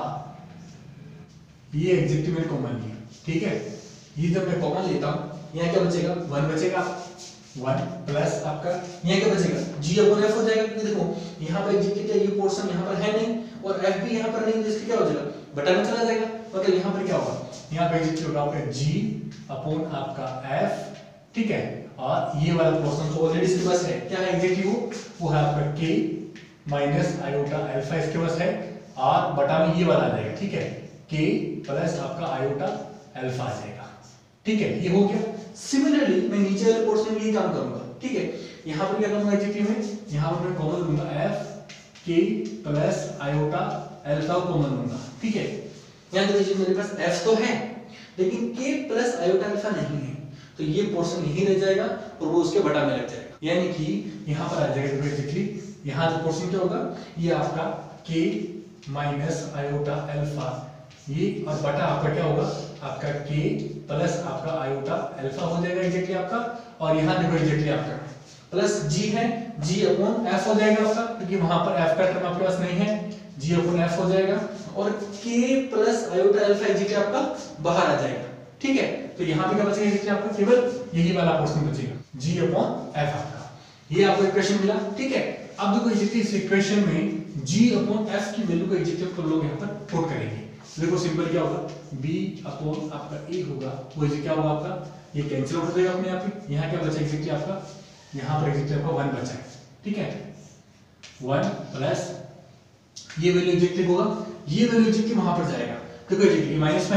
ये एग्जैक्टली मैंने कॉमन लिया। ठीक है, ये जब मैं कॉमन लेता हूं यहाँ क्या बचेगा वन बचेगा, वन प्लस आपका यहाँ क्या बचेगा g अपॉन f हो जाएगा, क्योंकि देखो यहाँ पर एग्जैक्टली क्या ये पोर्शन यहाँ पर है नहीं और f भी यहाँ पर नहीं, जिसके क्या हो जाएगा बटा में चला जाएगा, मतलब यहाँ पर क्या होगा यहाँ पे एग्जैक्टली होगा आपका g अपॉन आपका f। ठीक है, और ये वाला पोर्शन तो ऑलरेडी इसके पास है, क्या है एग्जैक्टली वो वो है आपका k माइनस आयोटा अल्फा इसके पास है, और बटा में ये वाला आ जाएगा। ठीक है, k प्लस आपका आयोटा अल्फा आ जाएगा। ठीक है, ये हो गया। सिमिलरली मैं नीचे वाले पोर्शन में ये काम करूंगा। ठीक है, यहाँ पर क्या करूंगा एग्जैक्टली में यहाँ पर मैं कॉमन लूंगा f k plus iota alpha को कॉमन लूंगा। ठीक है, यहाँ देखिए मेरे पास f तो है लेकिन k प्लस आयोटा अल्फा नहीं है, तो ये पोर्शन यही रह जाएगा और वो उसके बटा में लग जाएगा, यानी कि यहाँ पर आ जाएगा एग्जैक्टली यहाँ जो पोर्शन क्या होगा ये आपका k माइनस आयोटा अल्फा, ये और बटा आपका क्या होगा आपका k प्लस आपका आयोटा अल्फा हो जाएगा एग्जैक्टली आपका, और यहाँ देखो एग्जैक्टली आपका प्लस g है, g अपॉन f हो जाएगा आपका, क्योंकि वहां पर f का टर्म आपके पास नहीं है, g अपॉन f हो जाएगा, और k plus iota alpha exactly आपका बाहर आ जाएगा। ठीक है, तो यहाँ पे क्या बचेगा एग्जैक्टली आपका केवल यही वाला पोर्शन बचेगा g अपॉन f आपका, ये आपको इक्वेशन मिला। ठीक है, अब देखो एग्जैक्टली इस इक्वेशन में g अपॉन f की वैल्यू को एग्जैक्टली हम लोग यहाँ पर पुट करेंगे। देखो सिंपल क्या होगा b अपॉन आपका a होगा, वो क्या होगा आपका ये कैंसिल आउट हो जाएगा अपने आप ही, यहाँ क्या बचा एग्जैक्टली आपका यहाँ पर एग्जैक्टली आपका वन बचा है। ठीक है, वन प्लस ये वैल्यू एग्जैक्टली होगा, ये वैल्यू एग्जैक्टली वहां पर जाएगा, देखो एग्जैक्टली माइनस में है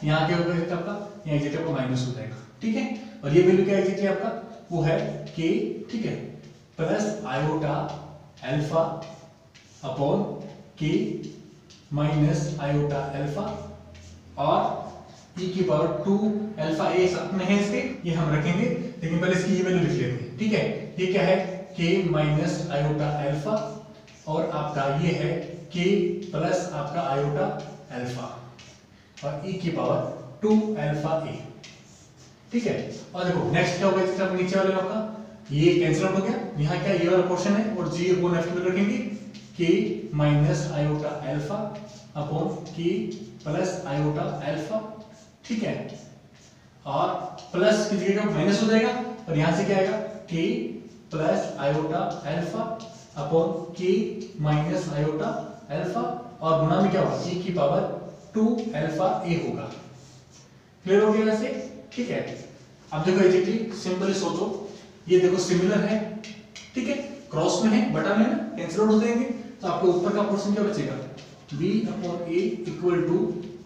यहाँ क्या होगा आपका, यहाँ एग्जैक्ट आपका माइनस हो जाएगा, ठीक है। और ये वैल्यू क्या है एग्जैक्टली आपका, वो है के, ठीक है, plus iota alpha upon k minus iota alpha और e की पावर टू अल्फा ए साथ में है इसके, ये हम रखेंगे, लेकिन पहले इसकी ये वैल्यू लिख लेते हैं, ठीक है। ये क्या है, k माइनस आयोटा अल्फा और आपका ये है k प्लस आपका आयोटा अल्फा और e की पावर टू अल्फा ए, ठीक है। और देखो नेक्स्ट क्या होगा, इसका नीचे वाले आपका ये कैंसिल आउट हो गया, यहाँ क्या ये वाला पोर्शन है और g अपॉन f में रखेंगे k minus iota alpha upon k plus iota alpha, ठीक है। और प्लस की जगह माइनस हो जाएगा और यहां से क्या आएगा, k plus iota alpha upon k minus iota alpha और गुणा में क्या होगा, e की पावर टू अल्फा ए होगा। क्लियर हो गया वैसे, ठीक है। अब देखो एग्जैक्टली सिंपली सोचो, ये देखो सिमिलर है, ठीक है, क्रॉस में है, बटा में है ना, कैंसिल आउट हो जाएंगे, तो आपके ऊपर का पोर्शन क्या बचेगा, b upon a equal to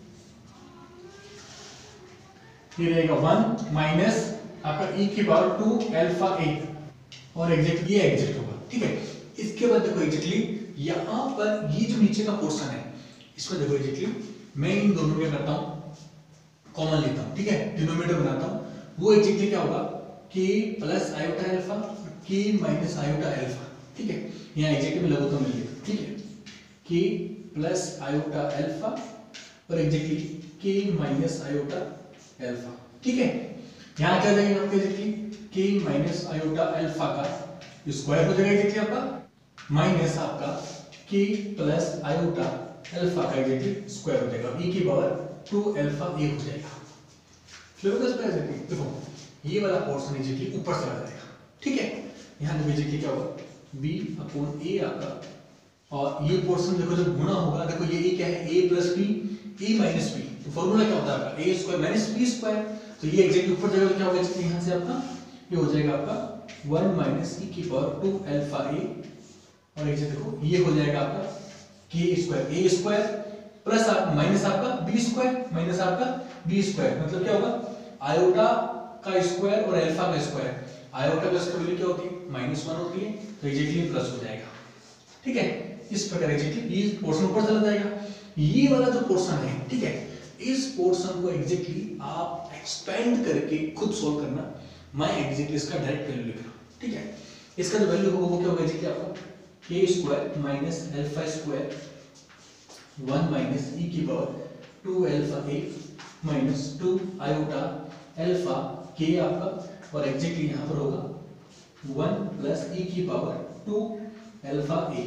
ये रहेगा वन माइनस आपका e की पावर टू अल्फा ए और एग्जैक्ट ये एग्जैक्ट होगा, ठीक है। इसके बाद देखो एग्जैक्टली यहाँ पर ये जो नीचे का पोर्शन है, इसमें देखो एग्जैक्टली मैं इन दोनों में करता हूँ कॉमन लेता हूँ, ठीक है, डिनोमिनेटर बनाता हूँ, वो एग्जैक्टली क्या होगा, k plus iota alpha k minus iota alpha, ठीक है। यहाँ एग्जैक्टली में लघुत्तम मिल गया, ठीक है, k प्लस आयोटा अल्फा और exactly k minus iota alpha, ठीक है। यहाँ क्या जाएगा आपके exactly k minus iota alpha का स्क्वायर हो जाएगा एग्जैक्टली आपका माइनस आपका k प्लस आयोटा अल्फा का एग्जैक्टली स्क्वायर हो जाएगा, e की पावर टू अल्फा ए हो जाएगा। क्लियर हो गया एग्जैक्टली, देखो ये वाला पोर्शन एग्जैक्टली ऊपर चला जाएगा, ठीक है। यहाँ देखो एग्जैक्टली क्या होगा, b अपॉन a आपका और ये पोर्शन देखो जब गुणा होगा, देखो ये a क्या है, a plus b, a minus b, तो फॉर्मूला क्या होता है आपका a square minus b square, तो ये एग्जैक्टली ऊपर जाएगा तो क्या होगा, यहाँ से आपका ये हो जाएगा आपका वन माइनस e की पावर टू अल्फा a और एग्जैक्ट देखो ये हो जाएगा आपका k square a square plus आप माइनस आपका b स्क्वायर माइनस आपका b स्क्वायर, मतलब क्या होगा, आयोटा का स्क्वायर और अल्फा का स्क्वायर, आयोटा का स्क्वायर वैल्यू क्या होती है, माइनस वन होती है, तो एग्जैक्टली प्लस हो जाएगा, ठीक है। इस प्रकार एग्जैक्टली ये पोर्शन ऊपर चला जाएगा। ये वाला जो पोर्शन है, ठीक है, इस पोर्शन को एग्जैक्टली आप एक्सपेंड करके खुद सोल्व करना, मैं एग्जैक्टली इसका डायरेक्ट वैल्यू लिख रहा हूं, ठीक है। इसका जो वैल्यू होगा वो क्या होगा एग्जैक्टली आपका k square minus alpha square one minus e की power two alpha a minus two iota alpha k आपका और एग्जैक्टली यहां पर होगा वन प्लस e की पावर टू अल्फा a।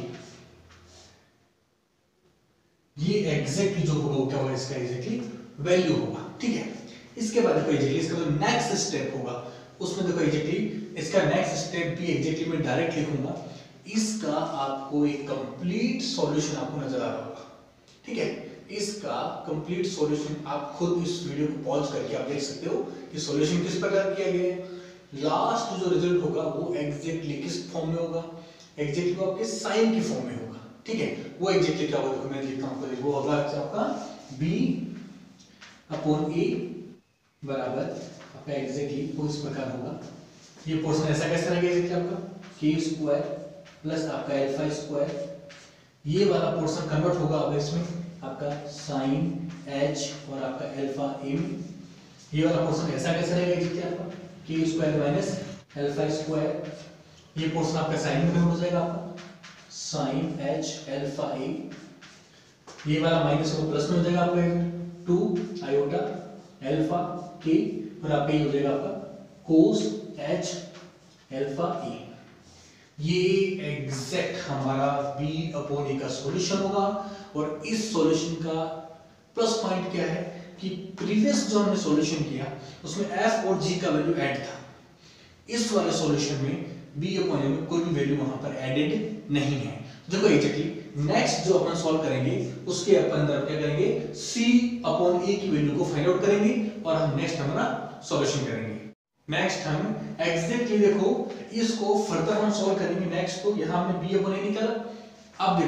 ये एग्जैक्टली जो होगा क्या होगा, इसका एग्जैक्टली वैल्यू होगा, ठीक है। इसके बाद देखो एग्जैक्टली इसका जो नेक्स्ट स्टेप होगा उसमें देखो एग्जैक्टली इसका नेक्स्ट स्टेप भी एग्जैक्टली मैं डायरेक्ट लिखूंगा, इसका आपको एक कंप्लीट सॉल्यूशन आपको नजर आ रहा होगा, ठीक है। इसका कंप्लीट सॉल्यूशन आप खुद इस वीडियो को पॉज करके आप देख सकते हो कि सॉल्यूशन किस प्रकार किया गया है। लास्ट जो रिजल्ट होगा वो एग्जैक्टली किस फॉर्म में होगा, एग्जैक्टली वो आपके साइन की फॉर्म में होगा, ठीक है। वो एग्जैक्टली क्या होगा, देखो मैं लिखता हूं, वो होगा आपका b अपॉन a बराबर आपका एग्जैक्टली वो इस प्रकार होगा। ये पोर्शन ऐसा कैसे रहेगा एग्जैक्टली आपका k स्क्वायर प्लस आपका अल्फा स्क्वायर, ये वाला पोर्शन कन्वर्ट होगा अब इसमें आपका साइन h और आपका अल्फा a में। ये वाला पोर्शन ऐसा कैसे रहेगा एग्जैक्टली आपका k square minus alpha square, ये पोर्शन आपका साइन में कन्वर्ट हो जाएगा आपका साइन h अल्फा a, ये वाला माइनस को प्लस में हो जाएगा आपका टू आयोटा अल्फा k और आपका ये हो जाएगा आपका कोस h अल्फा a। ये एग्जैक्ट हमारा b अपॉन a का सॉल्यूशन होगा। और इस सॉल्यूशन का प्लस पॉइंट क्या है कि प्रीवियस जो हमने सॉल्यूशन किया उसमें f और g का वैल्यू ऐड था, इस वाले सॉल्यूशन में b अपॉन a में कोई भी वैल्यू वहां पर एडेड नहीं है। देखो एग्जैक्टली नेक्स्ट जो अपन सॉल्व करेंगे उसके अपन अंदर क्या करेंगे, c अपॉन a की वैल्यू को फाइंड आउट करेंगे और हम नेक्स्ट हमारा सॉल्यूशन करेंगे। नेक्स्ट हम एग्जैक्टली देखो इसको फर्दर हम सॉल्व करेंगे। नेक्स्ट तो यहां हमने b अपॉन a निकाला, अब देखो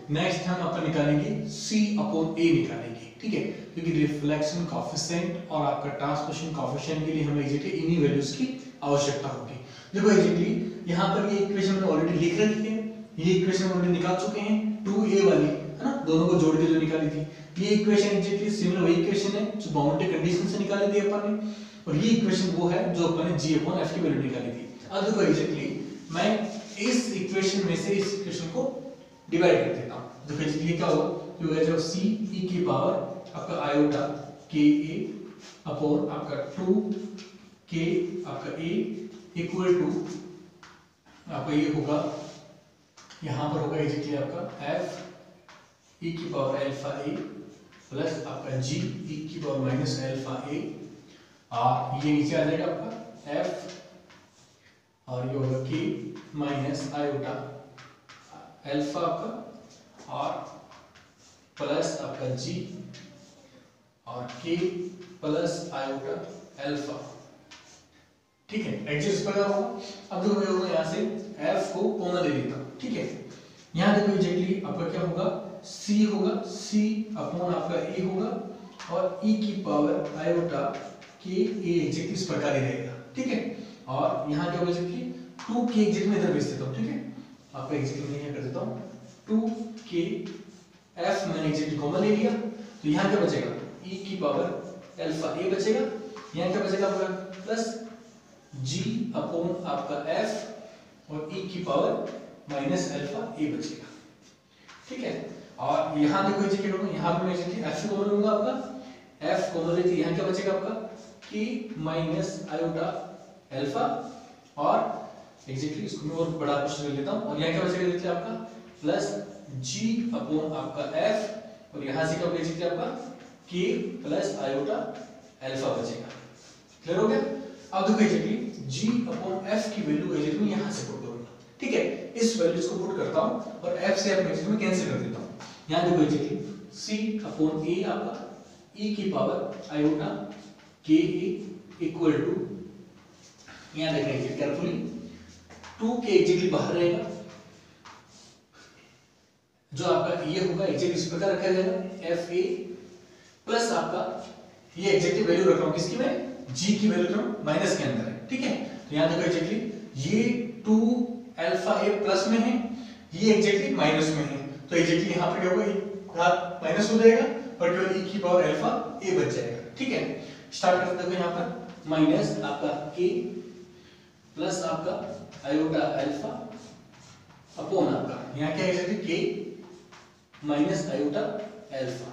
नेक्स्ट हम अपन निकालेंगे c अपॉन a निकालेंगे, ठीक है, क्योंकि रिफ्लेक्शन कोएफिशिएंट और आपका ट्रांसमिशन कोएफिशिएंट के लिए हमें एग्जैक्टली इन्हीं वैल्यूज की आवश्यकता होगी। देखो एग्जैक्टली यहाँ पर ये इक्वेशन मैंने ऑलरेडी लिख रखी है, ये इक्वेशन ऑलरेडी निकाल चुके हैं, टू ए वाली है ना, दोनों को जोड़ के जो निकाली थी, ये इक्वेशन एग्जैक्टली सिमिलर वही इक्वेशन है जो बाउंड्री कंडीशन से निकाली थी अपन ने, और ये इक्वेशन वो है जो अपन ने g अपॉन f की वैल्यू निकाली थी। अब देखो एग्जैक्टली मैं इस इक्वेशन में से इस इक्वेशन को डिवाइड कर देता हूं। देखो एग्जैक्टली क्या होगा, ये होगा जब c e की पावर आपका आयोटा k a अपॉन आपका टू k आपका a इक्वल टू आपका ये होगा, यहां पर होगा एग्जैक्टली आपका f e की पावर अल्फा a प्लस आपका g e की पावर माइनस अल्फा a, और ये नीचे आ जाएगा आपका f और ये होगा k माइनस आयोटा अल्फा आपका और प्लस आपका g और k प्लस आयोटा अल्फा, ठीक है, एडजस्ट कर रहा हूं। अब देखो मैं होगा यहां से f को कॉमन ले लेता हूं, ठीक है, यहां देखो एग्जैक्टली आपका क्या होगा, c होगा, c अपॉन आपका a होगा और e की power iota k a exactly इस प्रकार ही रहेगा, ठीक है, और यहां क्या होगा एग्जैक्टली टू k एग्जैक्ट में इधर भेज देता हूं, ठीक है, आपका एग्जैक्टली मैं यहां कर देता हूं टू k f मैंने एग्जैक्टली कॉमन ले लिया, तो यहां क्या बचेगा, e की पावर अल्फा a बचेगा, यहां क्या बचेगा आपका प्लस g अपॉन आपका f और e की पावर माइनस अल्फा a बचेगा, ठीक है, और यहां देखो एग्जैक्टली होगा, यहां पे मैं एग्जैक्टली f कॉमन लूंगा, आपका f कॉमन लेते यहां क्या बचेगा आपका k माइनस आयोटा अल्फा, और एग्जैक्टली इसको मैं और बड़ा क्वेश्चन ले लेता हूं, और यहां क्या बचेगा देखिए आपका प्लस g अपॉन आपका f और यहां से क्या बचेगा एग्जैक्टली आपका k प्लस आयोटा अल्फा बचेगा। क्लियर हो गया? अब देखो एग्जैक्टली g अपॉन f की वैल्यू एग्जैक्टली यहां से पुट करूंगा, ठीक है, इस वैल्यूज को पुट करता हूं और f से f एग्जैक्टली कैंसिल कर देता हूं। यहां देखो एग्जैक्टली c अपॉन a आपका e की power iota k a equal to, यहां देख रहे हैं केयरफुली, टू k एग्जैक्टली बाहर रहेगा, जो आपका ये होगा एग्जैक्टली इस प्रकार रखा जाएगा f a प्लस आपका ये एग्जैक्टली वैल्यू रख रहा हूं किसकी, मैं g की वैल्यू रख रहा हूं माइनस के अंदर है, ठीक है, तो यहां देखो एग्जैक्टली ये टू अल्फा a प्लस में है, ये एग्जैक्टली माइनस में है, तो एग्जैक्टली यहां पे क्या होगा, ये माइनस हो जाएगा और केवल e की पावर अल्फा a बच जाएगा, ठीक है। स्टार्ट करते हैं यहां पर माइनस आपका k प्लस आपका आयोटा अल्फा अपॉन आपका यहां क्या है k माइनस आयोटा अल्फा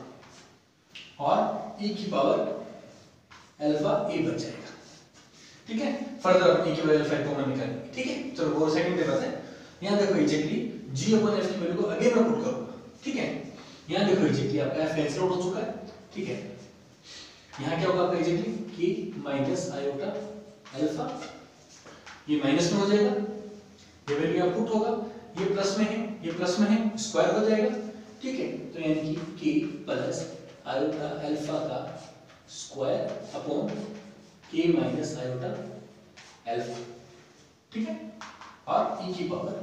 और e की पावर अल्फा a बच जाएगा, ठीक है। फर्दर अपन e की पावर अल्फा कॉमन निकालेंगे, ठीक है, चलो वो सेकंड पे बात है। यहां देखो एग्जैक्टली g अपॉन f की वैल्यू को अगेन मैं पुट करूंगा, ठीक है, यहां देखो एग्जैक्टली आपका f कैंसिल आउट हो चुका है, ठीक है, यहां क्या होगा आपका exactly k minus iota alpha, ये माइनस में हो जाएगा, ये वैल्यू यहां पुट होगा, ये प्लस में है, ये प्लस में है, स्क्वायर हो जाएगा, ठीक है, तो यानी कि k प्लस आयोटा अल्फा का square upon k minus iota alpha, ठीक है, और e की पावर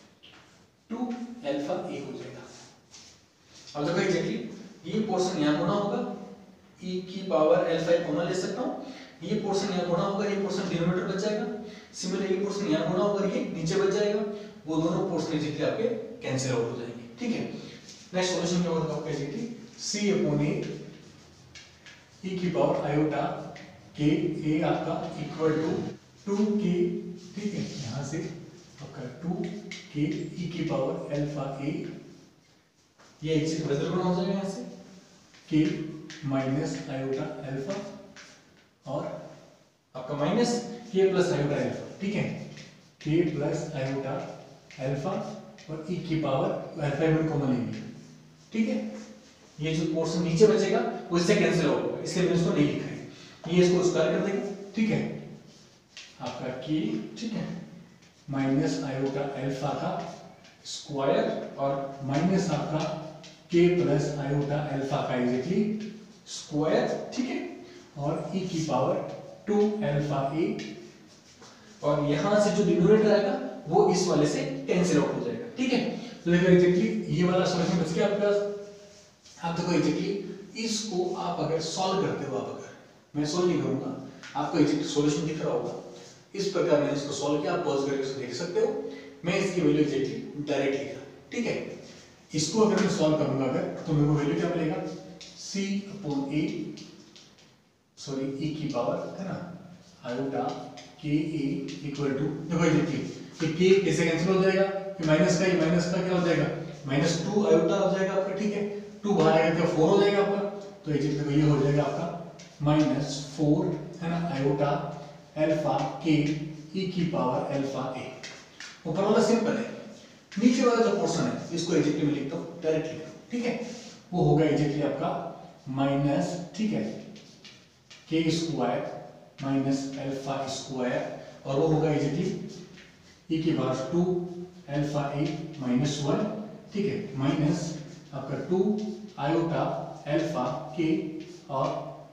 टू अल्फा a हो जाएगा। अब देखो एग्जैक्टली ये पोर्शन यहां गुणा होगा, e की पावर अल्फा कॉमन ले सकता हूं, ये पोर्शन यहां गुणा होगा, ये पोर्शन डिनोमिनेटर बच जाएगा, सिमिलरली ये पोर्शन यहां गुणा होगा, ये नीचे बच जाएगा, वो दोनों पोर्शन एग्जैक्टली आपके कैंसिल आउट हो जाएंगे, ठीक है। नेक्स्ट सॉल्यूशन क्या होगा आपका exactly c upon a e की पावर आयोटा k a आपका इक्वल टू टू k, ठीक है, यहां से आपका टू k e की पावर अल्फा a, ये एक चीज बदल गुणा हो जाएगा यहां से k माइनस आयोटा अल्फा और आपका minus k plus iota alpha, ठीक है, k प्लस आयोटा अल्फा और e की पावर अल्फा में कॉमन लेंगे, ठीक है, ये जो पोर्शन नीचे बचेगा वो इससे कैंसिल होगा, इसलिए मैंने इसको नहीं लिखा है, ये इसको स्क्वायर कर देंगे, ठीक है, आपका k, ठीक है, माइनस आयोटा अल्फा का स्क्वायर और माइनस आपका k प्लस आयोटा अल्फा का एग्जैक्टली स्क्वायर, ठीक है, और e की पावर टू अल्फा a, और यहां से जो डिनोमिनेटर आएगा वो इस वाले से कैंसिल आउट हो जाएगा, ठीक है। तो देखो एग्जैक्टली ये वाला सॉल्यूशन बच गया आपके पास। आप देखो एग्जैक्टली इसको आप अगर सॉल्व करते हो, आप अगर मैं सॉल्व नहीं करूंगा, आपको एग्जैक्टली सॉल्यूशन दिख रहा होगा। इस प्रकार मैंने इसको सॉल्व किया, आप पॉज करके इसको देख सकते हो। मैं इसकी वैल्यू एग्जैक्टली डायरेक्ट लिखा, ठीक है। इसको अगर मैं सॉल्व करूंगा अगर, तो मेरे को वैल्यू क्या मिलेगा, c upon a sorry e की पावर है ना iota k a equal to, देखो एग्जैक्टली ये k कैसे कैंसिल हो जाएगा, ये माइनस का ये माइनस का क्या हो जाएगा, माइनस टू आयोटा हो जाएगा आपका, ठीक है। टू बाहर आएगा क्या फोर हो जाएगा आपका, तो एग्जैक्टली ये हो जाएगा आपका माइनस फोर है ना आयोटा अल्फा k e की पावर अल्फा a। ऊपर वाला सिंपल है, नीचे वाला जो पोर्शन है इसको एग्जैक्टली मैं लिखता हूँ डायरेक्टली, ठीक है। वो होगा एग्जैक्टली आपका माइनस, ठीक है, k square minus alpha square और वो होगा एग्जैक्टली e की power two alpha a minus one, ठीक है, माइनस आपका टू आयोटा अल्फा k और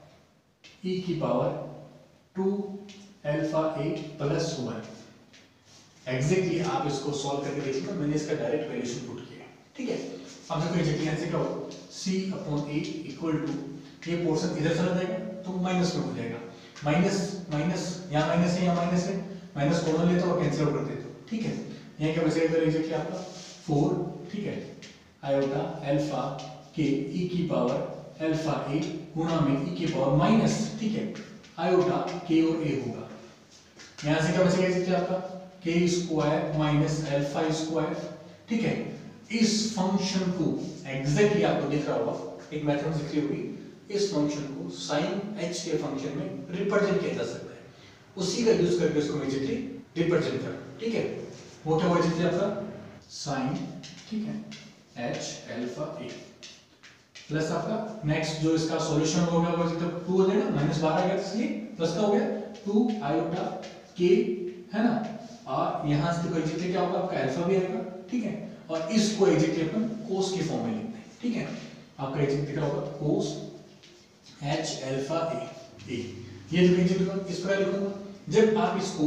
e की power two alpha a plus one. Exactly आप इसको सॉल्व करके देखिएगा, मैंने इसका डायरेक्ट वैल्यूशन पुट किया है, ठीक है। अब देखो एग्जैक्टली आंसर क्या होगा, c upon a equal to, ये पोर्शन इधर चला जाएगा तो माइनस में हो जाएगा, माइनस माइनस यहाँ माइनस है यहाँ माइनस है, माइनस कॉमन लेते हो और कैंसिल आउट कर देते हो, ठीक है। यहाँ क्या बचेगा एग्जैक्टली आपका फोर, ठीक है, आयोटा अल्फा के e की पावर अल्फा a गुणा में e की पावर माइनस, ठीक है, आयोटा k और a होगा। यहाँ से क्या बचेगा एग्जैक्टली आपका k square minus alpha square, ठीक है। इस फंक्शन को एग्जैक्टली आपको दिख रहा होगा, एक मेथड दिख रही होगी, इस फंक्शन को sin h के फंक्शन में रिप्रेजेंट किया जा सकता है, उसी का यूज करके इसको इमीडिएटली रिप्रेजेंट कर, ठीक है। वो क्या होगा एग्जैक्टली आपका sin, ठीक है, h अल्फा a प्लस आपका नेक्स्ट जो इसका सॉल्यूशन होगा वो जब टू हो जाएगा, माइनस बारह गया इसलिए प्लस का हो गया टू आयोटा k है ना, और यहां से देखो एग्जैक्टली क्या होगा आपका अल्फा भी आएगा, ठीक है, और इसको एग्जैक्टली अपन cos के फॉर्म में लिखते हैं, ठीक है। आपका एग्जैक्टली क्या होगा cos h alpha a a, ये देखो एग्जैक्टली इस प्रकार लिखूंगा। जब आप इसको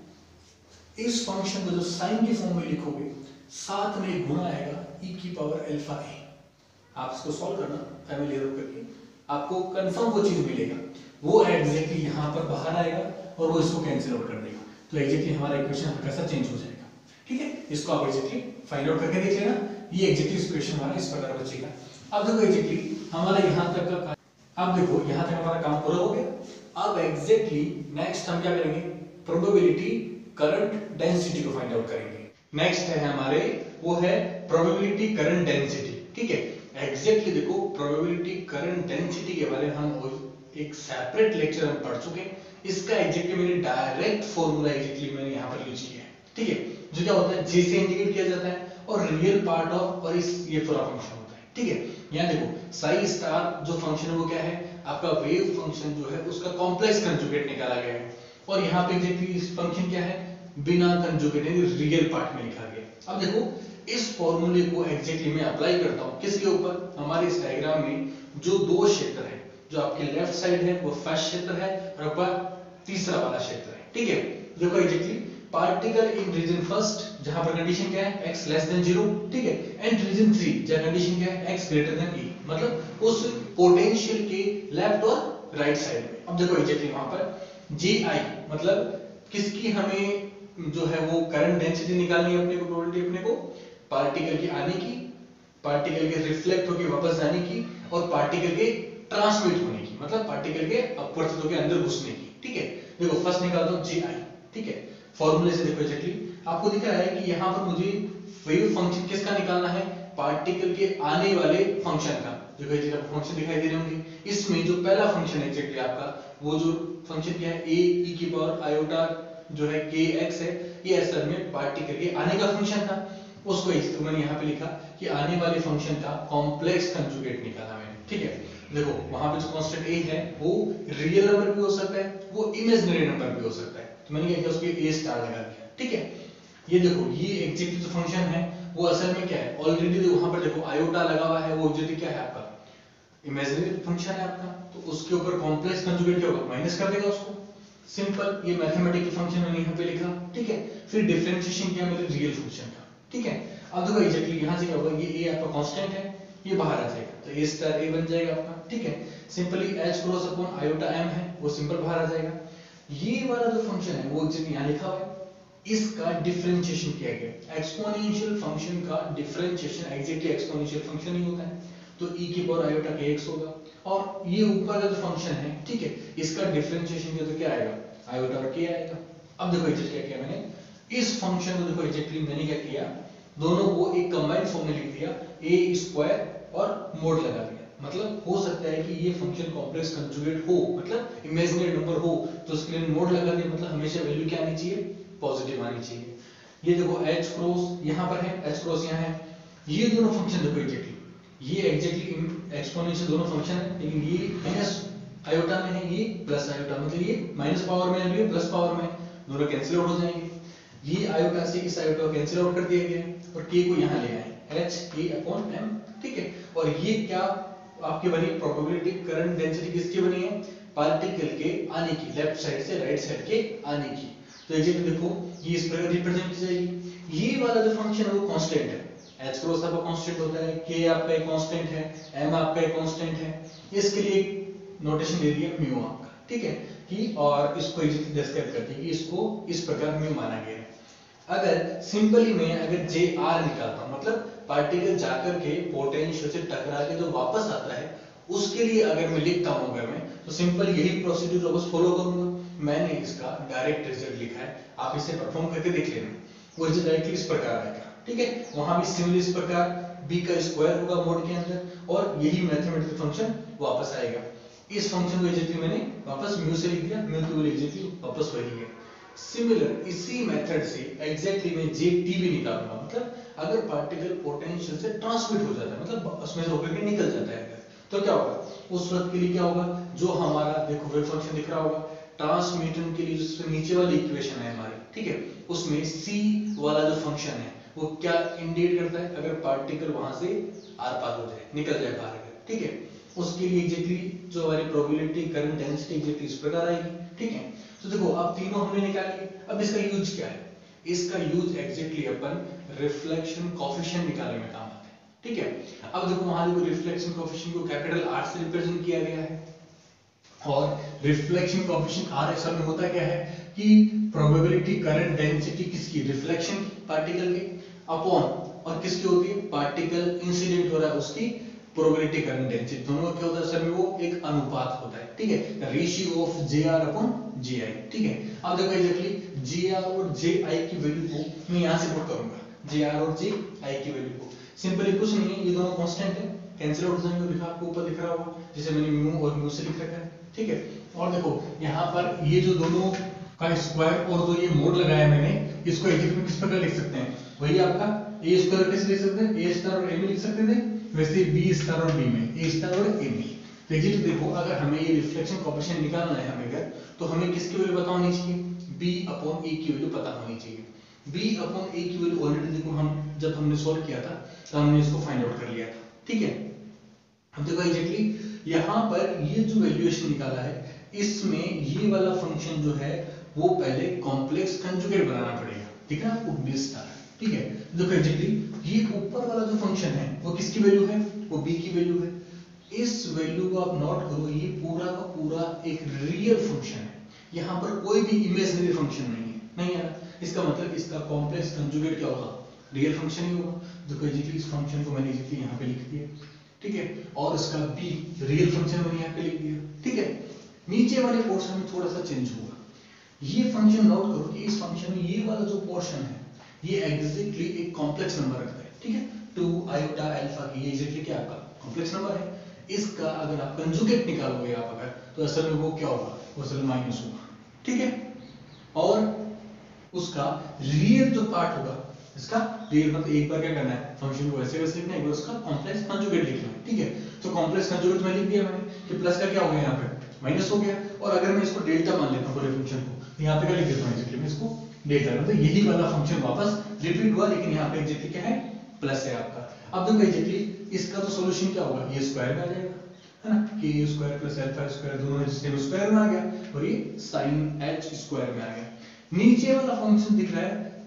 इस फंक्शन को जो sin के फॉर्म में लिखोगे, साथ में गुणा आएगा e की पावर अल्फा a। आप इसको सॉल्व करना फैमिली रूप करके, आपको कंफर्म वो चीज मिलेगा, वो एग्जैक्टली यहाँ पर बाहर आएगा और वो इसको कैंसिल आउट कर देगा, तो एग्जैक्टली हमारा इक्वेशन कैसा चेंज हो जाएगा, ठीक है। इसको आप एग्जैक्टली फाइंड आउट करके देख लेना, ये एग्जैक्टली इक्वेशन हमारा इस प्रकार बचेगा। अब देखो एग्जैक्टली हमारा यहाँ तक का, अब देखो यहाँ तक हमारा काम पूरा हो गया। अब एग्जैक्टली नेक्स्ट हम क्या करेंगे, प्रोबेबिलिटी करंट डेंसिटी को फाइंड आउट करेंगे। नेक्स्ट है हमारे वो है प्रोबेबिलिटी करंट डेंसिटी, ठीक है। एग्जैक्टली देखो प्रोबेबिलिटी करंट डेंसिटी के बारे में हम एक सेपरेट लेक्चर हम पढ़ चुके हैं, इसका एग्जैक्टली मैंने डायरेक्ट फॉर्मूला एग्जैक्टली मैंने यहाँ पर यूज किया है, ठीक है, जो क्या होता है जे से इंडिकेट किया जाता है और रियल पार्ट ऑफ और इस ये पूरा फंक्शन होता है, ठीक है। यहाँ देखो साई स्टार जो फंक्शन है वो क्या है आपका वेव फंक्शन जो है उसका कॉम्प्लेक्स कंजुगेट निकाला गया है, और यहाँ पे एग्जैक्टली इस फंक्शन क्या है बिना कंजुगेट यानी रियल पार्ट में लिखा गया। अब देखो इस फॉर्मूले को एग्जैक्टली मैं अप्लाई करता हूँ किसके ऊपर, हमारे इस डायग्राम में जो दो क्षेत्र है, जो आपके लेफ्ट साइड है वो फर्स्ट क्षेत्र है और आपका तीसरा वाला क्षेत्र है, ठीक है। देखो exactly particle in region first जहां पर कंडीशन क्या है x लेस देन जीरो, ठीक है, एंड रीजन थ्री जहां कंडीशन क्या है x ग्रेटर देन e, मतलब उस पोटेंशियल के लेफ्ट और राइट साइड में। अब देखो एग्जैक्टली वहां पर ji मतलब किसकी हमें जो है वो करंट डेंसिटी निकालनी है अपने को, प्रोबेबिलिटी अपने को पार्टिकल के आने की, पार्टिकल के रिफ्लेक्ट होकर वापस जाने की और पार्टिकल के ट्रांसमिट होने की, मतलब पार्टिकल के अपवर्तित होकर अंदर घुसने की, ठीक है। देखो फर्स्ट निकालता हूं ji, ठीक है, फॉर्मूले से देखो एग्जैक्टली आपको दिख रहा है कि यहाँ पर मुझे वेव फंक्शन किसका निकालना है, पार्टिकल के आने वाले फंक्शन का। देखो ये फंक्शन दिखाई दे रहे होंगे, इसमें जो पहला फंक्शन है एग्जैक्टली आपका वो जो फंक्शन क्या है a e की पावर आयोटा जो है kx है, ये असल में पार्टिकल के आने का फंक्शन था, उसको इस मैंने यहाँ पे लिखा कि आने वाले फंक्शन का कॉम्प्लेक्स कंजुगेट निकाला मैंने, ठीक है। देखो वहां पे जो कांस्टेंट a है वो रियल नंबर भी हो सकता है, वो इमेजिनरी नंबर भी हो सकता है, तो मैंने क्या किया उसको a स्टार लगा दिया, ठीक है। ये देखो ये एग्जैक्टली जो फंक्शन है वो असल में क्या है, ऑलरेडी वहां पर देखो आयोटा लगा हुआ है, वो एग्जैक्टली क्या है आपका इमेजिनरी फंक्शन है आपका, तो उसके ऊपर कॉम्प्लेक्स कंजुगेट क्या होगा, माइनस कर देगा उसको, सिंपल। ये मैथमेटिकल फंक्शन मैंने यहाँ पे लिखा, ठीक है। फिर डिफरेंशिएशन किया मेरे रियल फंक्शन का, ठीक है। अब देखो एग्जैक्टली यहाँ से क्या होगा, ये ए आपका कांस्टेंट है, ये बाहर आ जाएगा तो ए स्टार ए बन जाएगा आपका, ठीक है। Simply H cross upon iota M है वो सिंपल बाहर आ जाएगा। ये वाला जो फंक्शन है वो एग्जैक्टली यहाँ लिखा हुआ है, इसका डिफरेंशिएशन किया गया। एक्सपोनेंशियल फंक्शन का डिफरेंशिएशन एग्जैक्टली एक्सपोनेंशियल फंक्शन ही होता है, तो e की पावर आयोटा के x होगा, और ये ऊपर का जो फंक्शन है, ठीक है, इसका डिफरेंशिएशन किया तो क्या आएगा, आयोटा और k आएगा। अब देखो एग्जैक्टली क्या किया मैंने, इस फंक्शन को देखो एग्जैक्टली मैंने क्या किया, दोनों को एक कंबाइंड फॉर्म में लिख दिया, a स्क्वायर और मोड लगा दिया। मतलब हो सकता है कि ये फंक्शन कॉम्प्लेक्स कंजुगेट हो, मतलब इमेजिनरी नंबर हो, तो उसके लिए मोड लगा दिया, मतलब हमेशा वैल्यू क्या आनी चाहिए, पॉजिटिव आनी चाहिए। ये देखो h क्रॉस यहाँ पर है, h क्रॉस यहाँ है, ये दोनों फंक्शन देखो एग्जैक्टली, ये एग्जैक्टली एक्सपोनेंशियल दोनों फंक्शन है, लेकिन ये माइनस आयोटा में है, ये प्लस आयोटा, मतलब ये माइनस पावर में है, ये प्लस पावर में, दोनों कैंसिल आउट हो जाएंगे। ये आयोटा से इस आयोटा को कैंसिल आउट कर दिया गया है और k को यहाँ ले आए, h k अपॉन m, ठीक है। और ये क्या आपकी बनी, प्रोबेबिलिटी करंट डेंसिटी किसकी बनी है, पार्टिकल के आने की, लेफ्ट साइड से राइट साइड के आने की। तो एग्जैक्टली देखो ये इस प्रकार रिप्रेजेंट की जाएगी। ये वाला जो फंक्शन है वो कांस्टेंट है, h क्रॉस आपका कांस्टेंट होता है, k आपका एक कांस्टेंट है, m आपका एक कांस्टेंट है, इसके लिए नोटेशन दे दिया म्यू आपका, ठीक है, कि और इसको एग्जैक्टली डिस्क्राइब करती है कि इसको इस प्रकार म्यू माना गया है। अगर सिंपली मैं अगर जे आर निकालता हूं, मतलब पार्टिकल जाकर के पोटेंशियल से टकरा के जो वापस आता है, उसके लिए अगर मैं लिखता हूं, अगर मैं तो सिंपल यही प्रोसीड्यूर बस फॉलो करूंगा। मैंने इसका डायरेक्ट रिजल्ट लिखा है, आप इसे परफॉर्म करके देख लेना, वो रिजल्ट डायरेक्टली इस प्रकार आएगा, ठीक है। वहां भी सिमिलर इस प्रकार b का स्क्वायर होगा मोड के अंदर, और यही मैथमेटिकल फंक्शन वापस आएगा। इस फंक्शन को एग्जैक्टली मैंने वापस म्यू से लिख दिया, म्यू की वैल्यू एग्जैक्टली वापस वही है। सिमिलर इसी मेथड से एग्जैक्टली मैं जे टी भी निकालूंगा, मतलब अगर पार्टिकल पोटेंशियल से ट्रांसमिट हो जाता है, मतलब उसमें से होकर के निकल जाता है, तो क्या होगा उस वक्त के लिए, क्या होगा, जो हमारा देखो वेव फंक्शन दिख रहा होगा, ट्रांसमिशन के लिए जो नीचे वाली इक्वेशन है हमारी, ठीक है, उसमें सी वाला जो फंक्शन है वो क्या इंडिकेट करता है, अगर पार्टिकल वहां से आर पार हो जाए, निकल जाए बाहर, ठीक है, उसके लिए एग्जैक्टली जो हमारी प्रोबेबिलिटी करंट डेंसिटी एग्जैक्टली इस प्रकार आएगी, ठीक है। तो देखो अब तीनों हमने निकाली, अब इसका यूज क्या है, इसका यूज एग्जैक्टली अपन रिफ्लेक्शन कोएफिशिएंट निकालने में काम आता है, ठीक है। अब देखो वहां देखो रिफ्लेक्शन कोएफिशिएंट को कैपिटल आर से रिप्रेजेंट किया गया है, और रिफ्लेक्शन कोएफिशिएंट आर असल में होता क्या है कि प्रोबेबिलिटी करंट डेंसिटी किसकी, रिफ्लेक्शन पार्टिकल की, अपॉन और किसकी होती है, पार्टिकल इंसिडेंट हो रहा है उसकी प्रोबेबिलिटी करंट डेंसिटी, दोनों क्या होता है सर में, वो एक अनुपात होता है, ठीक है, ratio of J R upon J I, ठीक है। अब देखो एग्जैक्टली जे आर और जे आई की वैल्यू को मैं यहां से पुट करूंगा, जे आर और जे आई की वैल्यू को, सिंपली कुछ नहीं है, ये दोनों कांस्टेंट है, कैंसिल आउट हो जाएंगे, लिखा आपको ऊपर दिख रहा होगा, जैसे मैंने म्यू और म्यू से लिख रखा है, ठीक है। और देखो यहाँ पर ये जो दोनों का स्क्वायर और जो ये मोड लगाया मैंने, इसको एग्जैक्टली किस प्रकार लिख सकते हैं, वही आपका ए स्क्वायर कैसे लिख सकते हैं, ए स्टार और ए में लिख सकते थे, वैसे बी स्टार और बी में, ए स्टार और ए में। तो एग्जैक्टली देखो अगर हमें ये रिफ्लेक्शन कोएफिशिएंट निकालना है हमें अगर, तो हमें किसकी वैल्यू पता होनी चाहिए, b अपॉन a की वैल्यू पता होनी चाहिए। b अपॉन a की वैल्यू ऑलरेडी देखो हम जब हमने सॉल्व किया था तो हमने इसको फाइंड आउट कर लिया था, ठीक है। अब देखो एग्जैक्टली यहाँ पर ये जो वैल्यूएशन निकाला है, इसमें ये वाला फंक्शन जो है वो पहले कॉम्प्लेक्स कंजुगेट बनाना पड़ेगा, ठीक है आपको, b स्टार, ठीक है। देखो एग्जैक्टली ये ऊपर वाला जो फंक्शन है वो किसकी वैल्यू है, वो b की वैल्यू है। इस वैल्यू को आप नोट करो, ये पूरा का पूरा एक रियल फंक्शन है, यहाँ पर कोई भी इमेजिनरी फंक्शन नहीं है, नहीं है ना, इसका मतलब इसका कॉम्प्लेक्स कंजुगेट क्या होगा, रियल फंक्शन ही होगा। देखो एग्जैक्टली इस फंक्शन को मैंने एग्जैक्टली यहाँ पे लिख दिया, ठीक है, और इसका b रियल फंक्शन मैंने यहाँ पे लिख दिया, ठीक है। नीचे वाले पोर्शन में थोड़ा सा चेंज होगा, ये फंक्शन नोट करो कि इस फंक्शन में ये वाला जो पोर्शन है ये एग्जैक्टली एक कॉम्प्लेक्स नंबर रखता है, ठीक है, टू आयोटा अल्फा की, ये एग्जैक्टली क्या आपका कॉम्प्लेक्स नंबर है। इसका अगर आप कंजुगेट निकालोगे आप अगर, तो असल में वो क्या होगा, वो असल में माइनस होगा, ठीक है। और उसका रियल जो पार्ट होगा, इसका रियल मतलब एक बार क्या करना है, फंक्शन को वैसे वैसे लिखना है, एक बार उसका कॉम्प्लेक्स कंजुगेट लिखना है, ठीक है। तो कॉम्प्लेक्स कंजुगेट में लिख दिया मैंने कि प्लस का क्या हो गया यहाँ पे, माइनस हो गया, और अगर मैं इसको डेल्टा मान लेता हूँ पूरे फंक्शन को, तो यहाँ पे क्या लिख देता हूँ एग्जैक्टली मैं इसको डेल्टा, मतलब यही वाला फंक्शन वापस रिपीट हुआ, लेकिन यहाँ पे एग्जैक्टली क्या है, प्लस है आपका। अब देखो एग्जैक्टली इसका तो सॉल्यूशन क्या होगा, ये स्क्वायर में आ जाएगा, है ना, कि A square plus alpha square दोनों सेम स्क्वायर में आ गया, और ये sin h स्क्वायर में आ गया। नीचे वाला फंक्शन दिख रहा है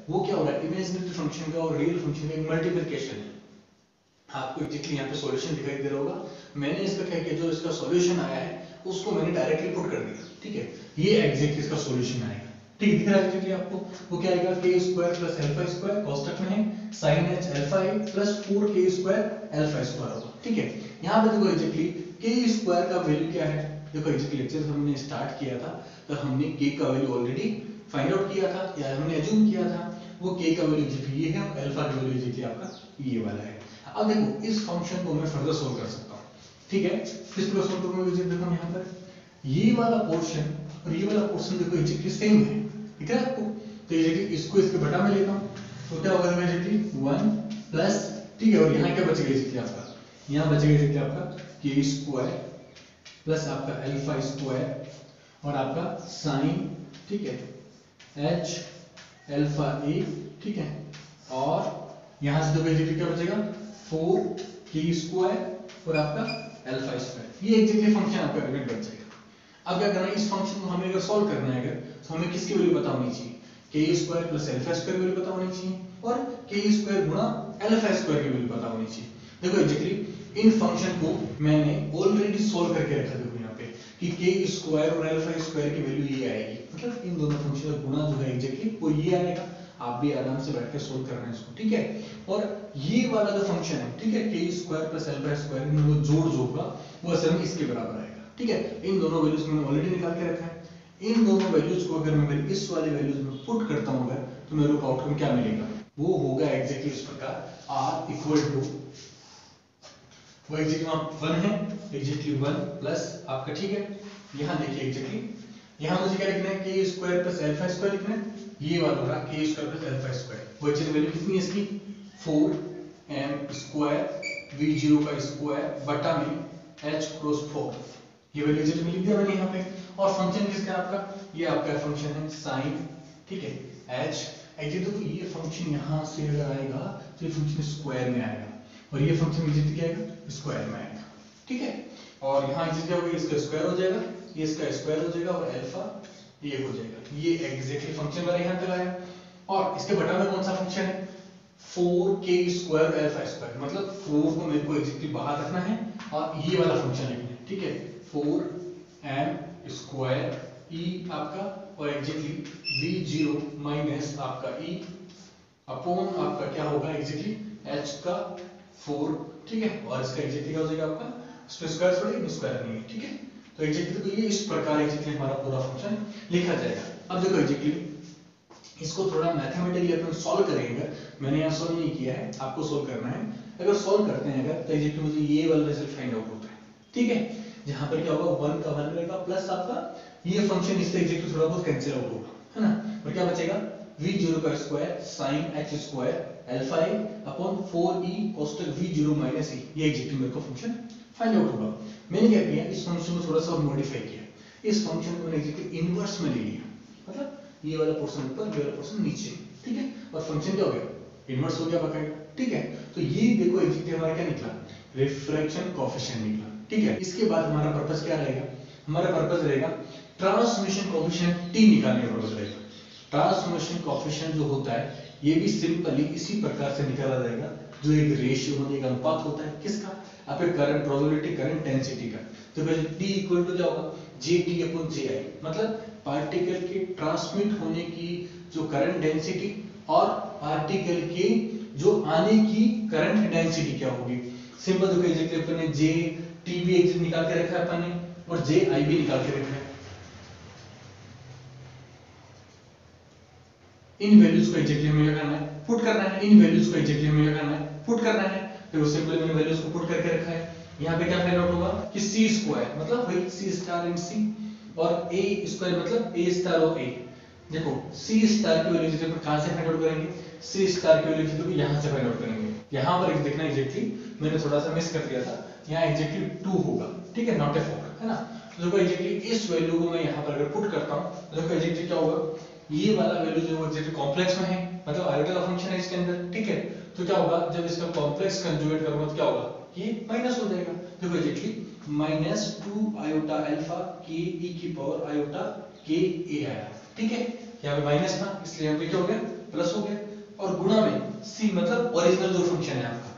वो क्या हो रहा है, इमेजिनरी फंक्शन का और रियल फंक्शन का मल्टीप्लिकेशन है। आपको एग्जैक्टली यहाँ पे सॉल्यूशन दिखाई दे रहा होगा। मैंने इसका क्या किया, जो इसका सॉल्यूशन आया है उसको मैंने डायरेक्टली पुट कर दिया, ठीक है। ये एग्जैक्टली इसका सॉल्यूशन आएगा, ठीक है, दिख रहा है एग्जैक्टली आपको। वो क्या आएगा, k square plus alpha square, कोष्टक में है sin h alpha a plus four k square alpha square होगा, ठीक है। यहाँ पे देखो एग्जैक्टली के स्क्वायर का वैल्यू क्या है, देखो एग्जैक्टली लेक्चर हमने स्टार्ट किया था तो हमने के का वैल्यू ऑलरेडी फाइंड आउट किया था या हमने अज्यूम किया था। वो के का वैल्यू एग्जैक्टली ये है, अल्फा का वैल्यू एग्जैक्टली आपका ये वाला है। अब देखो इस फंक्शन को मैं फर्दर सोल्व कर सकता हूँ, ठीक है। किस तरह सोल्व करूंगा, देखो यहाँ पर ये वाला पोर्शन और ये वाला पोर्शन देखो एग्जैक्टली सेम है, ठीक है आपको। तो एग्जैक्टली इसको इसके बटा में लेता हूँ तो क्या होगा एग्जैक्टली वन प्लस, ठीक है। और यहाँ क्या बचेगा एग्जैक्टली आपका, यहाँ बचेगा एग्जैक्टली आपका के स्क्वायर प्लस आपका अल्फा स्क्वायर और आपका साइन, ठीक है, एच अल्फा ए, ठीक है। और यहाँ से देखो एग्जैक्टली क्या बचेगा, फोर के स्क्वायर और आपका अल्फा स्क्वायर। ये एग्जैक्टली फंक्शन आपका रिमेट बच जाएगा। अब क्या करना है, इस फंक्शन को हमें अगर सॉल्व करना है अगर तो हमें किसकी वैल्यू पता होनी चाहिए, k square plus alpha square की वैल्यू पता होनी चाहिए और के स्क्वायर गुणा अल्फा स्क्वायर की वैल्यू पता होनी चाहिए। देखो एग्जैक्टली इन फंक्शन को मैंने ऑलरेडी सॉल्व करके रखा, देखो यहाँ पे कि के स्क्वायर और अल्फा स्क्वायर की वैल्यू ये आएगी, मतलब इन दोनों फंक्शन का गुणा जो है एग्जैक्टली वो ये आएगा। आप भी आराम से बैठ के सोल्व करना है इसको, ठीक है। और ये वाला जो फंक्शन है, ठीक है, k square plus alpha square इन दोनों जोड़ जो होगा वो असल में इसके बराबर आएगा, ठीक है। इन दोनों वैल्यूज मैंने ऑलरेडी निकाल के रखा है। इन दोनों वैल्यूज को अगर मैं मेरे इस वाले वैल्यूज में पुट करता हूं अगर तो मेरे को आउटकम क्या मिलेगा, वो होगा एग्जैक्टली इस प्रकार, r इक्वल टू वो एग्जैक्टली वहां वन है, एग्जैक्टली वन प्लस आपका, ठीक है। यहां देखिए एग्जैक्टली यहां मुझे क्या लिखना है, k square plus alpha square लिखना है, ये वाला होगा k square plus alpha square. वो एग्जैक्टली वैल्यू कितनी है इसकी, four m square v zero का स्क्वायर बटा में h क्रॉस फोर, ये वैल्यू एग्जैक्टली लिख दिया मैंने यहाँ पे। और फंक्शन किसका है आपका, ये आपका फंक्शन है sin, ठीक है, h। एग्जैक्टली देखो ये फंक्शन यहाँ से अगर आएगा तो ये फंक्शन स्क्वायर में आएगा और ये फंक्शन एग्जैक्टली क्या आएगा, स्क्वायर में आएगा, ठीक है। और यहाँ एग्जैक्टली क्या होगा, इसका स्क्वायर हो जाएगा, ये इसका स्क्वायर हो जाएगा और अल्फा ये हो जाएगा। ये एग्जैक्टली फंक्शन वाला यहाँ तक आया। और इसके बटा में कौन सा फंक्शन है, four k square alpha square, मतलब फोर को मेरे को एग्जैक्टली बाहर रखना है और ये वाला फंक्शन लिखना है, ठीक है। फोर एम स्क्वायर ई आपका और एग्जैक्टली वी जीरो माइनस आपका ई अपॉन आपका क्या होगा एग्जैक्टली एच का फोर, ठीक है। और इसका एग्जैक्टली क्या हो जाएगा आपका, स्क्वायर थोड़ी स्क्वायर नहीं है, ठीक है। तो एग्जैक्टली तो ये इस प्रकार एग्जैक्टली हमारा पूरा फंक्शन लिखा जाएगा। अब देखो एग्जैक्टली इसको थोड़ा मैथमेटिकली अपन सॉल्व करेंगे। मैंने यहाँ सॉल्व नहीं किया है, आपको सॉल्व करना है। अगर सॉल्व करते हैं अगर तो एग्जैक्टली मुझे ये वाला रिजल्ट फाइंड आउट होता है, ठीक है। जहां पर क्या होगा, वन का वन रहेगा प्लस आपका ये फंक्शन इससे एग्जैक्टली थोड़ा बहुत कैंसिल आउट होगा, है ना। और क्या बचेगा, v जीरो का square sin h square alpha a upon four e कोष्टक v जीरो माइनस e, ये एग्जैक्टली मेरे को फंक्शन फाइंड आउट होगा। मैंने क्या किया, इस फंक्शन को थोड़ा सा मॉडिफाई किया। इस फंक्शन को मैंने एग्जैक्टली इनवर्स में ले लिया, मतलब ये वाला पोर्शन ऊपर ये वाला पोर्शन नीचे, ठीक है। और फंक्शन क्या हो गया, इनवर्स हो गया बकायदा, ठीक है। तो ये देखो एग्जैक्टली हमारा क्या निकला, रिफ्रैक्शन कोएफिशिएंट निकला, ठीक है। इसके बाद हमारा पर्पस क्या रहेगा, हमारा पर्पस रहेगा ट्रांसमिशन कोएफिशिएंट t निकालने का पर्पस रहेगा। ट्रांसमिशन कोएफिशिएंट जो होता है ये भी सिंपली इसी प्रकार से निकाला जाएगा, जो एक रेशियो होने का अनुपात होता है किसका, आपके करंट प्रोबेबिलिटी करंट डेंसिटी का। तो फिर t इक्वल टू क्या होगा, gt अपॉन ji, मतलब पार्टिकल के ट्रांसमिट होने की जो करंट डेंसिटी और पार्टिकल के जो आने की करंट डेंसिटी क्या होगी। सिंपल देखो एग्जैक्टली अपन ने j t भी एग्जैक्ट निकाल के रखा है अपन ने और ji भी निकाल के रखा है। इन वैल्यूज को एग्जैक्टली हमें क्या करना है, पुट करना है। इन वैल्यूज को एग्जैक्टली हमें क्या करना है, पुट करना है। फिर सिंपल मैंने वैल्यूज को पुट करके रखा है। यहाँ पे क्या फाइंड आउट होगा कि c स्क्वायर मतलब वही c स्टार इन c और a स्क्वायर मतलब a स्टार और a। देखो c स्टार की वैल्यू जब कहां से फाइंड आउट करेंगे, c स्टार की वैल्यू जब यहां से फाइंड आउट करेंगे। यहां पर देखना एग्जैक्टली मैंने थोड़ा सा मिस कर दिया था, यहां एग्जैक्टली टू होगा, ठीक है, नॉट ए फोर, है ना। तो देखो एग्जैक्टली इस वैल्यू को मैं यहां पर अगर पुट करता हूं तो देखो एग्जैक्टली क्या होगा, ये वाला वैल्यू जो एग्जैक्टली कॉम्प्लेक्स में है, मतलब आयोटा का फंक्शन है इसके अंदर, ठीक है। तो क्या होगा, जब इसका कॉम्प्लेक्स कंजुगेट करूंगा तो क्या होगा, ये माइनस हो जाएगा। देखो exactly minus two iota alpha k e की पावर आयोटा के ए आया, ठीक है। यहाँ पे माइनस था इसलिए यहाँ पे क्या हो गया प्लस हो गया, और गुणा में c मतलब ओरिजिनल जो फंक्शन है आपका,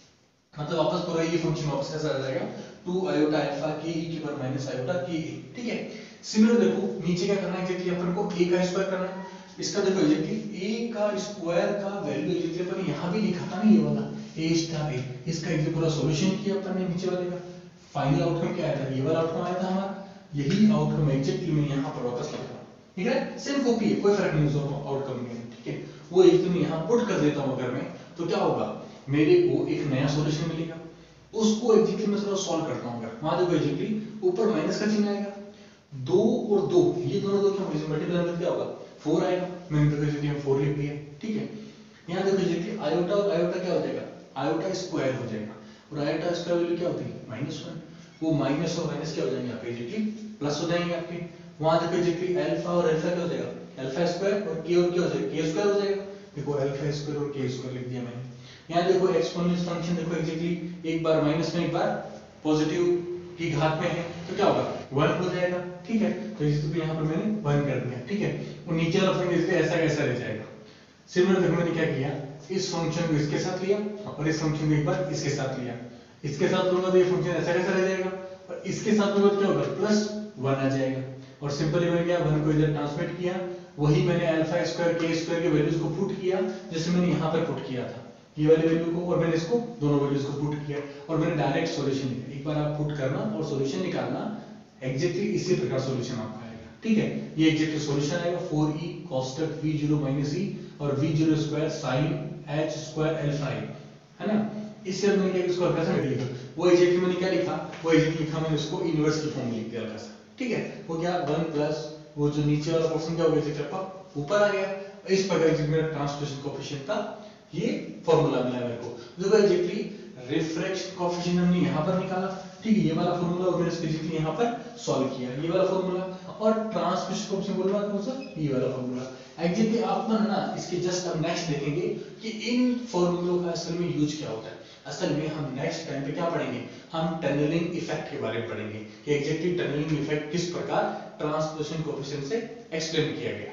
मतलब वापस पूरा ये फंक्शन वापस कैसा आ जाएगा, to iota alpha k e की पावर माइनस आयोटा के ए, ठीक है। सिमिलर देखो नीचे क्या करना है, एग्जैक्टली अपन को a का स्क्वायर करना है, इसका देखो एग्जैक्टली a का स्क्वायर का वैल्यू एग्जैक्टली अपन यहां भी लिखा था ना, ये वाला a स्टार a, इसका एग्जैक्टली पूरा सॉल्यूशन किया अपन ने नीचे वाले का, फाइनल आउटकम क्या आया था, ये वाला आउटकम आया था हमारा, यही आउटकम एग्जैक्टली मैं यहां पर वापस लिख रहा हूं, ठीक है, सेम कॉपी है, कोई फर्क नहीं है आउटकम में, ठीक है। वो एकदम यहां पुट कर देता हूं अगर मैं, तो क्या होगा, मेरे को एक नया सॉल्यूशन मिलेगा, उसको एग्जैक्टली मैं थोड़ा सॉल्व करता हूं। अगर वहां देखो एग्जैक्टली ऊपर माइनस का चिन्ह आएगा, दो और दो ये दोनों दो क्या होंगे, मल्टीप्लाई करके क्या होगा, फोर आएगा, मैंने तो एग्जैक्टली हम फोर लिख दिया, ठीक है। यहां देखो एग्जैक्टली आयोटा और आयोटा क्या हो जाएगा, आयोटा स्क्वायर हो जाएगा, और आयोटा स्क्वायर वैल्यू क्या होती है, माइनस वन, वो माइनस और माइनस क्या हो जाएंगे आपके एग्जैक्टली प्लस हो जाएंगे आपके। वहां देखो एग्जैक्टली अल्फा और अल्फा क्या हो जाएगा, अल्फा स्क्वायर, और के और क्या हो जाएगा, के स्क्वायर हो जाएगा, देखो अल्फा स्क्वायर और के स्क्वायर लिख दिया मैंने। यहाँ देखो एक्सपोनेंशियल फंक्शन देखो एग्जैक्टली एक बार माइनस में एक बार पॉजिटिव की घात में है, तो क्या होगा, वन हो जाएगा, ठीक है। तो इसको यहाँ पर मैंने वन कर दिया, ठीक है, और नीचे वाला फंक्शन इसलिए ऐसा कैसा रह जाएगा। सिमिलर देखो मैंने क्या किया, इस फंक्शन को इसके साथ लिया और इस फंक्शन को एक बार इसके साथ लिया, इसके साथ लूंगा तो ये फंक्शन ऐसा कैसा रह जाएगा, और इसके साथ लूंगा तो क्या होगा, प्लस वन आ जाएगा, और सिंपली मैंने क्या वन को इधर ट्रांसमिट किया, वही मैंने अल्फा स्क्वायर के स्क्वायर के वैल्यूज को पुट किया जैसे मैंने यहाँ पर पुट किया था ये वाली वैल्यू को, और मैंने इसको दोनों वैल्यूज को पुट किया और मैंने डायरेक्ट सॉल्यूशन निकाला। एक बार आप पुट करना और सॉल्यूशन निकालना, एग्जैक्टली इसी प्रकार सॉल्यूशन आपका आएगा, ठीक है। ये एग्जैक्टली सॉल्यूशन आएगा four E cosec v zero minus e और v zero square sin h square alpha i, है ना। इससे मैंने क्या इसको हल्का सा लिखा, वो एग्जैक्टली मैंने क्या लिखा, वो एग्जैक्टली लिखा मैंने इसको इनवर्स की फॉर्म में लिख दिया हल्का सा, ठीक है। वो क्या वन प्लस वो जो नीचे वाला पोर्शन क्या हो गया एग्जैक्टली आपका ऊपर आ गया, इस प्रकार एग्जैक्टली मेरा ट्रांसलेशन कोएफिशिएंट का ये फार्मूला मिला मेरे को। देखो एग्जैक्टली रिफ्रैक्शन कोएफिशिएंट हमने यहां पर निकाला, ठीक है, ये वाला फार्मूला, और मैंने इसको एग्जैक्टली यहां पर सॉल्व किया, ये वाला फार्मूला, और ट्रांसमिशन कोएफिशिएंट बोलना कौन सा, ये वाला फार्मूला। एग्जैक्टली आप ना इसके जस्ट हम नेक्स्ट देखेंगे कि इन फार्मूलों का असल में यूज क्या होता है। असल में हम नेक्स्ट टाइम पे क्या पढ़ेंगे, हम टनलिंग इफेक्ट के बारे में पढ़ेंगे कि एग्जैक्टली टनलिंग इफेक्ट किस प्रकार ट्रांसमिशन कोएफिशिएंट से एक्सप्लेन किया गया।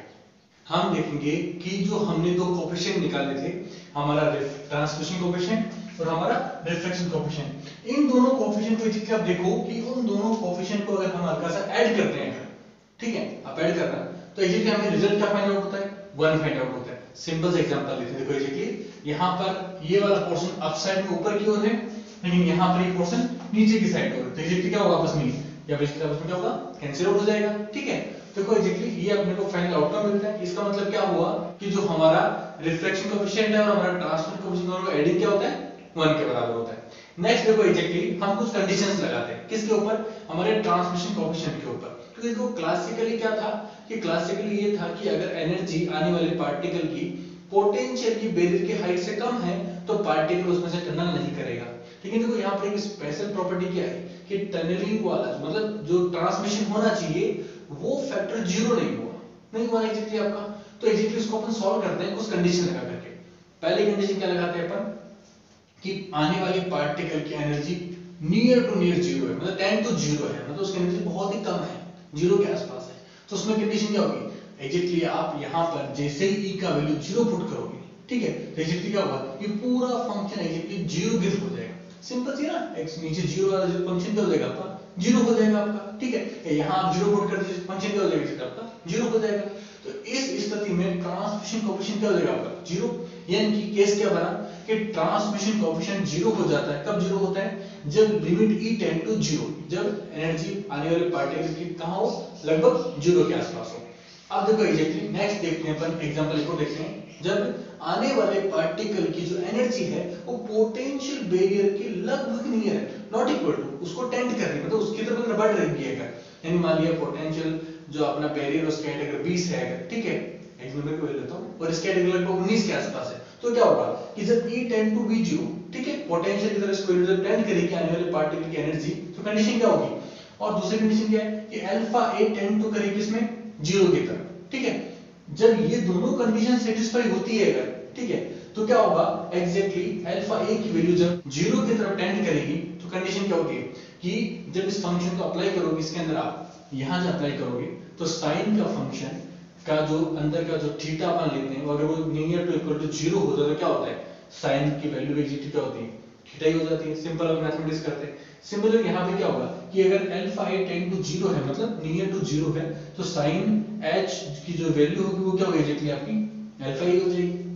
हम देखेंगे कि जो हमने दो कोएफिशिएंट निकाले थे, हमारा ट्रांसमिशन कोएफिशिएंट और हमारा रिफ्लेक्शन कोएफिशिएंट, इन दोनों कोएफिशिएंट को एग्जैक्टली आप देखो कि उन दोनों कोएफिशिएंट को अगर हम हल्का सा ऐड करते हैं, ठीक है, आप ऐड करना तो एग्जैक्टली हमें रिजल्ट क्या फाइंड आउट होता है, वन फाइंड आउट होता है। सिंपल सा एग्जांपल लेते हैं, देखो एग्जैक्टली यहाँ पर ये वाला पोर्शन अप साइड में ऊपर की ओर है, लेकिन यहाँ पर ये पोर्शन नीचे की साइड पर, तो एग्जैक्टली क्या होगा आपस में, या बेसिकली आपस में क्या होगा, कैंसिल आउट हो जाएगा, ठीक है। देखो एग्जैक्टली ये अपने को फाइनल आउटकम मिलता है। इसका मतलब क्या हुआ कि जो हमारा रिफ्लेक्शन कोएफिशिएंट है और हमारा ट्रांसमिशन कोएफिशिएंट दोनों का एडिंग क्या होता है, वन के बराबर होता है। नेक्स्ट देखो एग्जैक्टली हम कुछ कंडीशंस लगाते हैं, किसके ऊपर, हमारे ट्रांसमिशन कोएफिशिएंट के ऊपर। क्योंकि देखो क्लासिकली क्या था कि क्लासिकली ये था कि अगर एनर्जी आने वाले पार्टिकल की पोटेंशियल की बैरियर की हाइट से कम है तो पार्टिकल उसमें से टनल नहीं करेगा। लेकिन देखो यहाँ पर एक स्पेशल प्रॉपर्टी क्या है कि टनलिंग वाला मतलब जो ट्रांसमिशन होना चाहिए वो फैक्टर जीरो नहीं हुआ, नहीं हुआ एग्जैक्टली आपका। तो एग्जैक्टली इसको अपन सॉल्व करते हैं कुछ कंडीशन लगा करके। पहली कंडीशन क्या लगाते हैं अपन कि आने वाली पार्टिकल की energy near to near zero है, मतलब टेन टू जीरो है, मतलब उसकी एनर्जी बहुत ही कम है, जीरो के आसपास है। तो उसमें कंडीशन क्या होगी, एग्जैक्टली आप यहाँ पर जैसे ही ई का वैल्यू जीरो पुट करोगे, ठीक है, तो एग्जैक्टली क्या होगा, ये पूरा फंक्शन एग्जैक्टली जीरो की तरफ हो जाएगा। सिंपल सी ना, एक्स नीचे जीरो वाला जो फंक्शन क्या हो जाएगा आपका, जीरो हो जाएगा आपका, ठीक है। यहाँ आप जीरो पुट कर दीजिए, फंक्शन क्या हो जाएगा आपका, जीरो हो जाएगा। तो इस स्थिति में ट्रांसमिशन कोएफिशिएंट क्या हो जाएगा आपका, जीरो। यानी कि केस क्या बना कि ट्रांसमिशन कोएफिशिएंट जीरो हो जाता है। कब जीरो होता है, जब limit E tend to zero, जब एनर्जी आने वाले पार्टिकल की कहां हो, लगभग जीरो के आसपास हो। अब देखो एग्जैक्टली नेक्स्ट देखते हैं अपन एग्जांपल को देखते हैं, जब आने वाले पार्टिकल की जो एनर्जी है वो पोटेंशियल बैरियर के लगभग नियर है, नॉट इक्वल टू, उसको टेंड कर रही है, मतलब उसकी तरफ बढ़ रही है। यानी मान लिया पोटेंशियल जो अपना बैरियर उसका अगर बीस है, ठीक है, एक नंबर को ले लेता हूं, और इसका लगभग उन्नीस के आसपास है, तो क्या होगा कि जब E tend to be zero, ठीक है, पोटेंशियल की तरफ इसको जब टेंड करेगी आने वाले पार्टिकल की एनर्जी, तो कंडीशन क्या होगी। और दूसरी कंडीशन क्या है कि अल्फा ए टेंड टू करेगी इसमें जीरो की तरफ, ठीक है। जब ये दोनों कंडीशन सेटिस्फाई होती है अगर, ठीक है, तो क्या होगा एग्जैक्टली अल्फा ए की वैल्यू जब जीरो की तरफ टेंड करेगी तो कंडीशन क्या होगी कि जब इस फंक्शन को अप्लाई करोगे इसके अंदर, आप यहां से अप्लाई करोगे तो साइन का फंक्शन का जो अंदर का जो थीटा अपन लेते हैं, अगर वो near to equal to zero होता है तो क्या होता है, साइन की वैल्यू एग्जैक्टली क्या होती है, थीटा ही हो जाती है। सिंपल अब मैथमेटिक्स करते हैं। सिमिलर यहाँ पे क्या होगा कि अगर alpha A tend to zero है, मतलब नियर टू जीरो है, तो साइन एच की जो वैल्यू होगी वो क्या होगी एग्जैक्टली आपकी अल्फा ही हो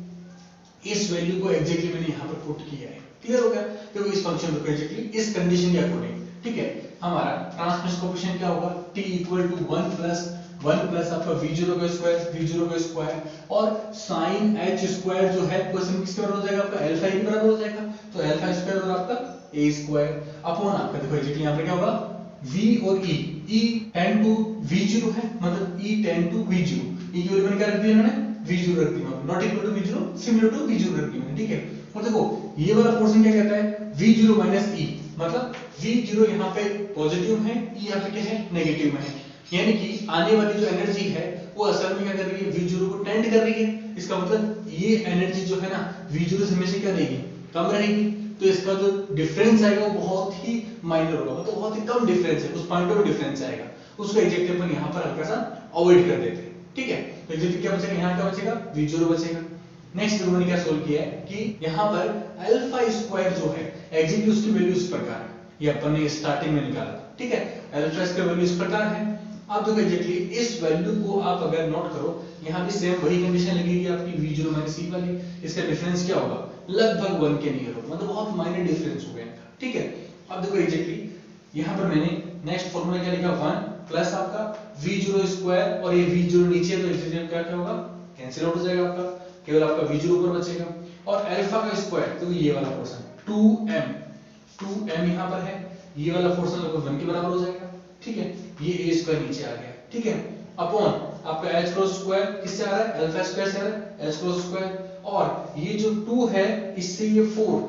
जाएगी। इस वैल्यू को एग्जैक्टली मैंने यहाँ पर पुट किया है। क्लियर हो गया? देखो इस फंक्शन को एग्जैक्टली इस कंडीशन के अकॉर्डिंग, ठीक है, हमारा ट्रांसमिशन कोएफिशिएंट क्या होगा, t equal to one plus one plus आपका v जीरो का स्क्वायर, v जीरो का स्क्वायर, और sin h स्क्वायर जो है वो किसके बराबर हो जाएगा, आपका अल्फा के बराबर हो जाएगा। तो अल्फा स्क्वायर और आपका a स्क्वायर अपॉन आपका, देखो एग्जैक्टली यहां पे क्या होगा, v और e, e tend to v zero है, मतलब e tend to v zero, e की वैल्यू मैंने क्या रख दी मैंने v जीरो रख दी, not equal to v zero, similar to v zero रख दी मैंने, ठीक है। और देखो ये वाला पोर्शन क्या कहता है, v जीरो माइनस e, मतलब v जीरो यहाँ पे पॉजिटिव है, e यहाँ पे क्या है नेगेटिव में है, यानी कि आने वाली जो एनर्जी है वो असल में क्या कर रही है, v जीरो को टेंड कर रही है। इसका मतलब ये एनर्जी जो है ना v जीरो से हमेशा क्या रहेगी, कम रहेगी। तो इसका जो डिफरेंस आएगा वो बहुत ही माइनर होगा, मतलब बहुत ही कम डिफरेंस है, उस पॉइंट ऑफ डिफरेंस आएगा, उसको एग्जैक्टली अपन यहाँ पर हल्का सा अवॉइड कर देते हैं, ठीक है। तो एग्जैक्टली क्या बचेगा, यहाँ क्या बचेगा, v जीरो बचेगा। नेक्स्ट मैंने क्या सोल्व किया है कि यहाँ पर अल्फा स्क्वायर जो है एग्जैक्टली उसकी वैल्यू इस प्रकार है, ये अपन ने स्टार्टिंग में निकाला था, ठीक है। अल्फा स्क्वायर वैल्यू इस प्रकार है। अब देखो एग्जैक्टली इस वैल्यू को आप अगर नोट करो, यहाँ भी सेम वही कंडीशन लगेगी आपकी v जीरो माइनस e वाली। इसका डिफरेंस क्या होगा, लगभग वन के नियर होगा, मतलब बहुत माइनर डिफरेंस हो गया इनका, ठीक है। अब देखो एग्जैक्टली यहाँ पर मैंने नेक्स्ट फॉर्मूला क्या लिखा, वन प्लस आपका v जीरो स्क्वायर, और ये v जीरो नीचे है तो एग्जैक्टली क्या क्या होगा, कैंसिल आउट हो जाएगा आपका, केवल आपका v जीरो ऊपर बचेगा। और अल्फा का स्क्वायर तो ये वाला portion two M, two M यहाँ पर है, ये वाला पोर्शन लगभग वन के बराबर हो जाएगा, ठीक है। ये a स्क्वायर नीचे आ गया, ठीक है, अपॉन आपका h क्रॉस स्क्वायर किससे आ रहा है, अल्फा स्क्वायर से आ रहा है, h क्रॉस स्क्वायर, और ये जो टू है इससे ये फोर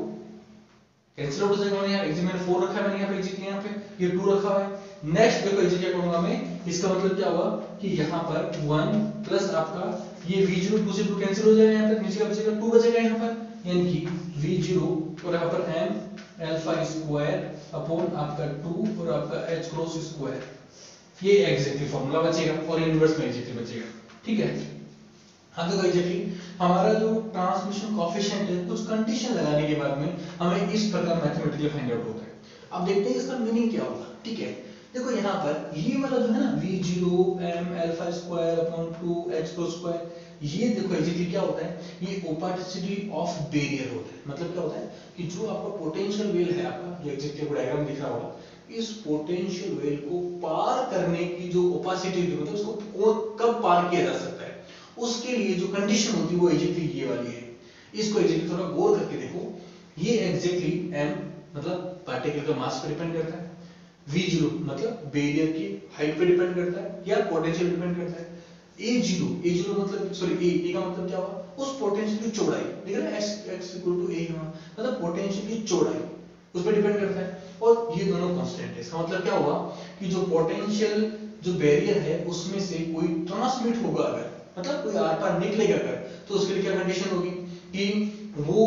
कैंसिल आउट हो जाएगा। मैंने यहाँ एग्जैक्ट मैंने फोर रखा है, मैंने यहाँ पे एग्जैक्ट यहाँ पे ये टू रखा हुआ है। नेक्स्ट देखो एग्जैक्ट क्या करूंगा मैं, इसका मतलब क्या होगा कि यहाँ पर वन प्लस आपका ये v जीरो टू से टू कैंसिल हो जाएगा, यहाँ पे नीचे का बचेगा टू बचेगा यहाँ पर, यानी कि v जीरो और यहाँ पर m अल्फा स्क्वायर अपॉन आपका टू और आपका h क्रॉस स्क्वायर, ये एग्जैक्टली फार्मूला बचेगा और इनवर्स में एग्जैक्टली बचेगा, ठीक है। अब देखो एग्जैक्टली हमारा जो ट्रांसमिशन कोएफिशिएंट है कुछ कंडीशन लगाने के बाद में हमें इस प्रकार मैथमेटिकली फाइंड आउट होता है। अब देखते हैं इसका मीनिंग क्या होगा, ठीक है। देखो यहाँ पर ये वाला जो है ना v zero m alpha square upon two h cross square, ये देखो एग्जैक्टली क्या होता है, ये ओपेसिटी ऑफ बैरियर होता है। मतलब क्या होता है कि जो आपका पोटेंशियल वेल है आपका, जो एग्जैक्टली आपको डायग्राम दिख रहा होगा, इस पोटेंशियल वेल को पार करने की जो ओपेसिटी होती है, मतलब उसको कब पार किया जा सकता है, उसके लिए जो कंडीशन होती है वो एग्जैक्टली ये वाली है। इसको एग्जैक्टली थोड़ा गौर करके देखो, ये एग्जैक्टली m मतलब पार्टिकल का मास पर डिपेंड करता है, v जीरो मतलब बैरियर की हाइट पे डिपेंड करता है या पोटेंशियल डिपेंड करता है, a जीरो a जीरो मतलब सॉरी a a का मतलब क्या हुआ, उस पोटेंशियल की चौड़ाई, देख रहे हैं x x equal to a यहाँ, मतलब पोटेंशियल की चौड़ाई उस पर डिपेंड करता है, और ये दोनों कांस्टेंट है। इसका मतलब क्या हुआ कि जो पोटेंशियल जो बैरियर है उसमें से कोई ट्रांसमिट होगा अगर, मतलब कोई आर पार निकलेगा अगर, तो उसके लिए क्या कंडीशन होगी कि वो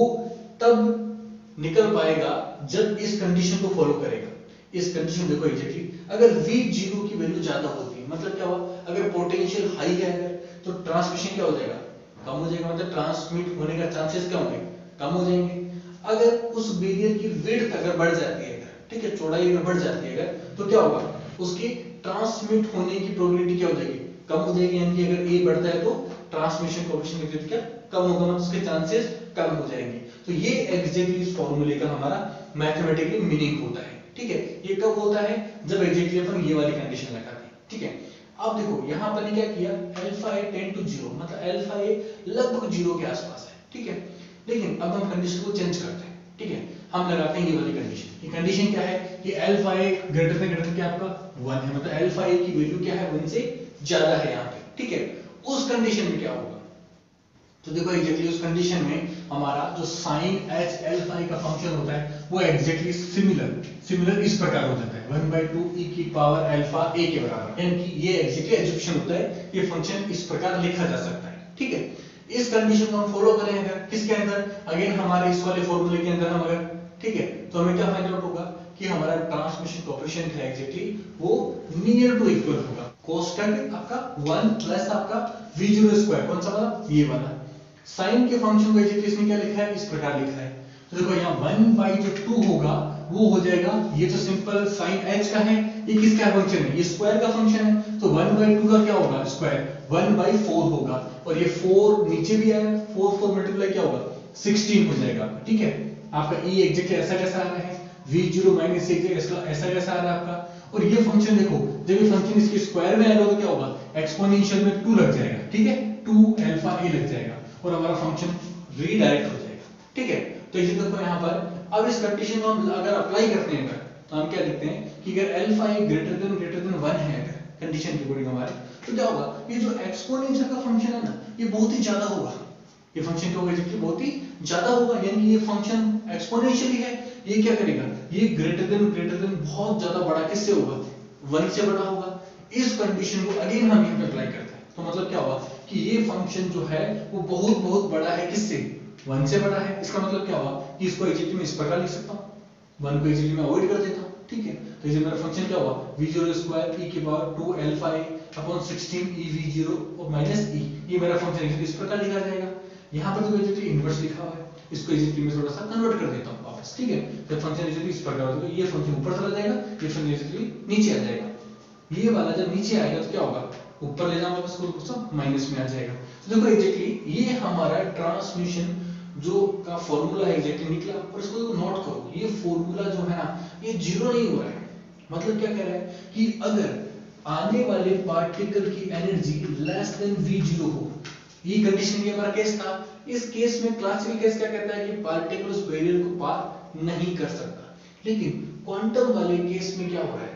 तब निकल पाएगा जब इस कंडीशन को फॉलो करेगा। इस कंडीशन देखो एग्जैक्टली अगर v जीरो की वैल्यू ज्यादा होती है, मतलब क्या हुआ, अगर पोटेंशियल हाई है अगर, तो ट्रांसमिशन क्या हो जाएगा, कम हो जाएगा, मतलब ट्रांसमिट होने का चांसेस क्या होंगे, कम हो जाएंगे। अगर उस बैरियर की विड्थ अगर बढ़ जाती है अगर, ठीक है, चौड़ाई अगर बढ़ जाती है अगर, तो क्या होगा, उसकी ट्रांसमिट होने की प्रोबेबिलिटी क्या हो जाएगी, कम हो जाएगी। यानी कि अगर a बढ़ता है तो ट्रांसमिशन कोएफिशिएंट क्या कम होगा, मतलब उसके चांसेस कम हो जाएंगे। तो ये एग्जैक्टली इस फार्मूले का हमारा मैथमेटिकली मीनिंग होता है, ठीक है। ये कब होता है, जब एग्जैक्टली अपन ये वाली कंडीशन लगाते हैं, ठीक है। अब देखो यहाँ पर क्या किया, alpha A tend to zero, मतलब अल्फा ए लगभग जीरो के आसपास है, ठीक है। लेकिन अब हम कंडीशन को चेंज करते हैं, ठीक है, हम लगाते हैं ये वाली कंडीशन। ये कंडीशन क्या है कि alpha A greater than greater क्या आपका वन है, मतलब अल्फा ए की वैल्यू क्या है, वन से ज्यादा है यहाँ पे, ठीक है। उस कंडीशन में क्या होगा, तो देखो एग्जैक्टली उस कंडीशन में हमारा जो sin h अल्फा का फंक्शन होता है वो एग्जैक्टली सिमिलर सिमिलर इस प्रकार हो जाता है, वन बाय टू e की पावर अल्फा a के बराबर, यानी कि ये एग्जैक्टली एजुकेशन होता है, ये फंक्शन इस प्रकार लिखा जा सकता है, ठीक है। इस कंडीशन को हम फॉलो करें अगर किसके अंदर, अगेन हमारे इस वाले फॉर्मूले के अंदर हम अगर, ठीक है, तो हमें क्या फाइंड आउट होगा कि हमारा ट्रांसमिशन कोएफिशिएंट है एग्जैक्टली वो नियर टू इक्वल होगा, कोष्टक आपका वन प्लस आपका वी जीरो स्क्वायर, कौन सा वाला, ये वाला। साइन के फंक्शन को एग्जैक्टली इसमें क्या लिखा है, इस प्रकार लिखा है। तो देखो यहाँ वन बाई जो टू होगा वो हो जाएगा, ये तो सिंपल साइन एच का है, ये किसका फंक्शन है, ये स्क्वायर का फंक्शन है, तो वन बाई टू का क्या होगा, स्क्वायर, वन बाई फोर होगा, और ये फोर नीचे भी आया, फोर फोर मल्टीप्लाई क्या होगा, सिक्सटीन हो जाएगा आपका, ठीक है। आपका ई एग्जैक्टली ऐसा कैसा आ रहा है, वी जीरो माइनस ऐसा कैसा आ रहा है आपका, और ये फंक्शन देखो जब ये फंक्शन इसके स्क्वायर में आएगा तो क्या होगा, एक्सपोनेंशियल में टू लग जाएगा, ठीक है, टू अल्फा ए लग जाएगा और हमारा फंक्शन रीडायरेक्ट हो जाएगा, ठीक है। तो ये देखो यहाँ पर अब इस कंडीशन को हम अगर अप्लाई करते हैं तो हम क्या लिखते हैं कि अगर alpha A greater than greater than one है अगर कंडीशन के अकॉर्डिंग हमारे, तो क्या होगा, ये जो एक्सपोनेंशियल का फंक्शन है ना ये बहुत ही ज्यादा होगा, ये फंक्शन क्या होगा, एग्जैक्टली बहुत ही ज्यादा होगा, यानी ये फंक्शन एक्सपोनेंशियली है, ये क्या करेगा, ये ग्रेटर देन ग्रेटर देन बहुत ज्यादा बड़ा किससे होगा, वन से बड़ा होगा। इस कंडीशन को अगेन हम यहाँ पे अप्लाई करते हैं तो मतलब क्या होगा कि ये फंक्शन जो है वो बहुत बहुत बड़ा है, किससे, वन से बड़ा है। इसका मतलब क्या हुआ कि इसको एग्जैक्टली में इस प्रकार लिख सकता हूँ, वन को एग्जैक्टली में अवॉइड कर देता हूँ, ठीक है। तो ये मेरा फंक्शन क्या हुआ, वी जीरो स्क्वायर ई की power two alpha a upon sixteen E V zero और माइनस ई, ये मेरा फंक्शन एग्जैक्टली इस प्रकार लिखा जाएगा। यहाँ पर तो एग्जैक्टली इनवर्स लिखा हुआ है, इसको एग्जैक्टली में थोड़ा सा कन्वर्ट कर देता हूँ वापस, ठीक है। तो फंक्शन एग्जैक्टली इस प्रकार होगा, ये फंक्शन ऊपर चला जाएगा, ये फंक्शन एग्जैक्टली नीचे आ जाएगा, ये वाला जब नीचे आएगा तो क्या होगा, ऊपर ले जाऊंगा वापस को सब माइनस में आ जाएगा। तो देखो एग्जैक्टली ये हमारा ट्रांसमिशन जो का फॉर्मूला है एग्जैक्टली निकला, और इसको नोट करो, ये फॉर्मूला जो है ना ये जीरो नहीं हो रहा है, मतलब क्या कह रहा है कि अगर आने वाले पार्टिकल की energy less than V zero हो, ये कंडीशन ये हमारा केस था। इस केस में क्लासिकल केस क्या कहता है कि पार्टिकल उस बैरियर को पार नहीं कर सकता, लेकिन क्वांटम वाले केस में क्या हो रहा है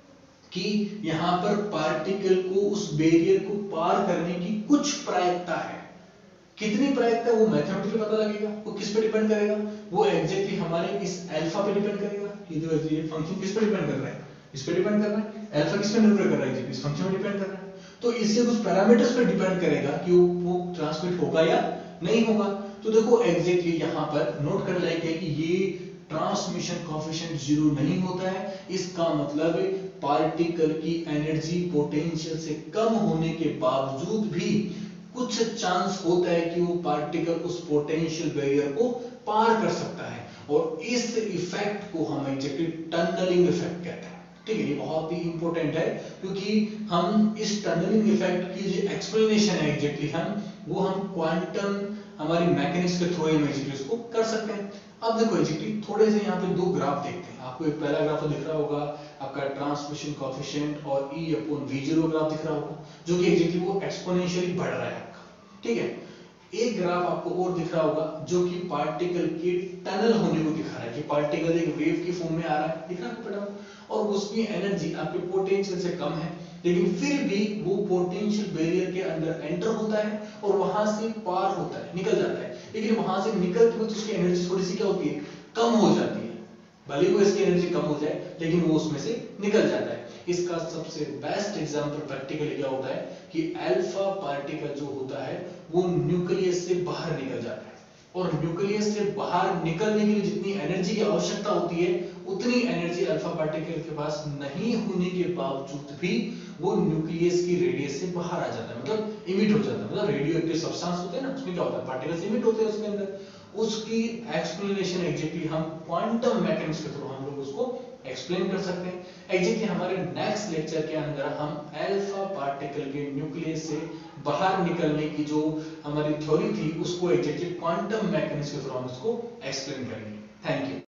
कि यहां पर पार्टिकल को उस बैरियर को पार करने की कुछ प्रायिकता है। कितनी प्रायिकता वो मैथमेटिकली पता लगेगा, वो किस पे डिपेंड करेगा, वो एग्जैक्टली हमारे इस अल्फा पे डिपेंड करेगा। ये जो ये फंक्शन किस पे डिपेंड कर रहा है, इस पे डिपेंड कर रहा है, अल्फा किस पे निर्भर कर रहा है, इस फंक्शन पे डिपेंड कर रहा है। तो इससे कुछ पैरामीटर्स पे डिपेंड करेगा कि वो, वो ट्रांसमिट होगा या नहीं होगा। तो देखो एग्जैक्टली यहाँ पर नोट कर लायक है कि ये ट्रांसमिशन कोएफिशिएंट जीरो नहीं होता है, इसका मतलब पार्टिकल की एनर्जी पोटेंशियल से कम होने के बावजूद भी कुछ चांस होता है कि वो पार्टिकल उस पोटेंशियल बैरियर को पार कर सकता है, और इस इफेक्ट को हम एग्जैक्टली टनलिंग इफेक्ट कहते हैं, ठीक है। ये बहुत ही इंपॉर्टेंट है क्योंकि हम इस टनलिंग इफेक्ट की जो एक्सप्लेनेशन है एग्जैक्टली हम वो हम क्वांटम हमारी मैकेनिक्स के थ्रू हम एग्जैक्टली उसको कर सकते हैं। अब देखो एग्जैक्टली थोड़े से यहाँ पे दो ग्राफ देखते हैं, आपको एक पहला ग्राफ तो दिख रहा होगा आपका ट्रांसमिशन कोएफिशिएंट और E upon V zero graph दिख रहा होगा, जो कि एग्जैक्टली वो एक्सपोनेंशियली बढ़ रहा है आपका, ठीक है। एक ग्राफ आपको और दिख रहा होगा जो कि पार्टिकल के टनल होने को दिखा रहा है कि पार्टिकल एक वेव की फॉर्म में आ रहा है, दिख रहा है बेटा, और उसकी एनर्जी आपके पोटेंशियल से कम है, लेकिन फिर भी वो पोटेंशियल बैरियर के अंदर एंटर होता है और वहां से पार होता है, निकल जाता है, लेकिन वहां से निकलते वक्त उसकी एनर्जी थोड़ी सी क्या होती है, कम हो जाती है। भले वो इसकी एनर्जी कम हो जाए लेकिन वो उसमें से निकल जाता है। इसका सबसे बेस्ट एग्जांपल प्रैक्टिकली क्या होता है कि अल्फा पार्टिकल जो होता है वो न्यूक्लियस से बाहर निकल जाता है, और न्यूक्लियस से बाहर निकलने के लिए जितनी एनर्जी की आवश्यकता होती है उतनी एनर्जी अल्फा पार्टिकल के पास नहीं होने के बावजूद भी वो न्यूक्लियस की रेडियस से बाहर आ जाता है, मतलब इमिट हो जाता है। मतलब रेडियो एक्टिव सब्सटेंस होते हैं ना, उसमें क्या होता है, पार्टिकल्स इमिट होते हैं उसके अंदर। उसकी एक्सप्लेनेशन एग्जैक्टली हम क्वांटम मैकेनिक्स के थ्रू हम लोग उसको एक्सप्लेन कर सकते हैं। एग्जैक्टली हमारे नेक्स्ट लेक्चर के अंदर हम अल्फा पार्टिकल के न्यूक्लियस से बाहर निकलने की जो हमारी थ्योरी थी उसको एग्जैक्टली क्वांटम मैकेनिक्स के थ्रू हम उसको एक्सप्लेन करेंगे। Thank you.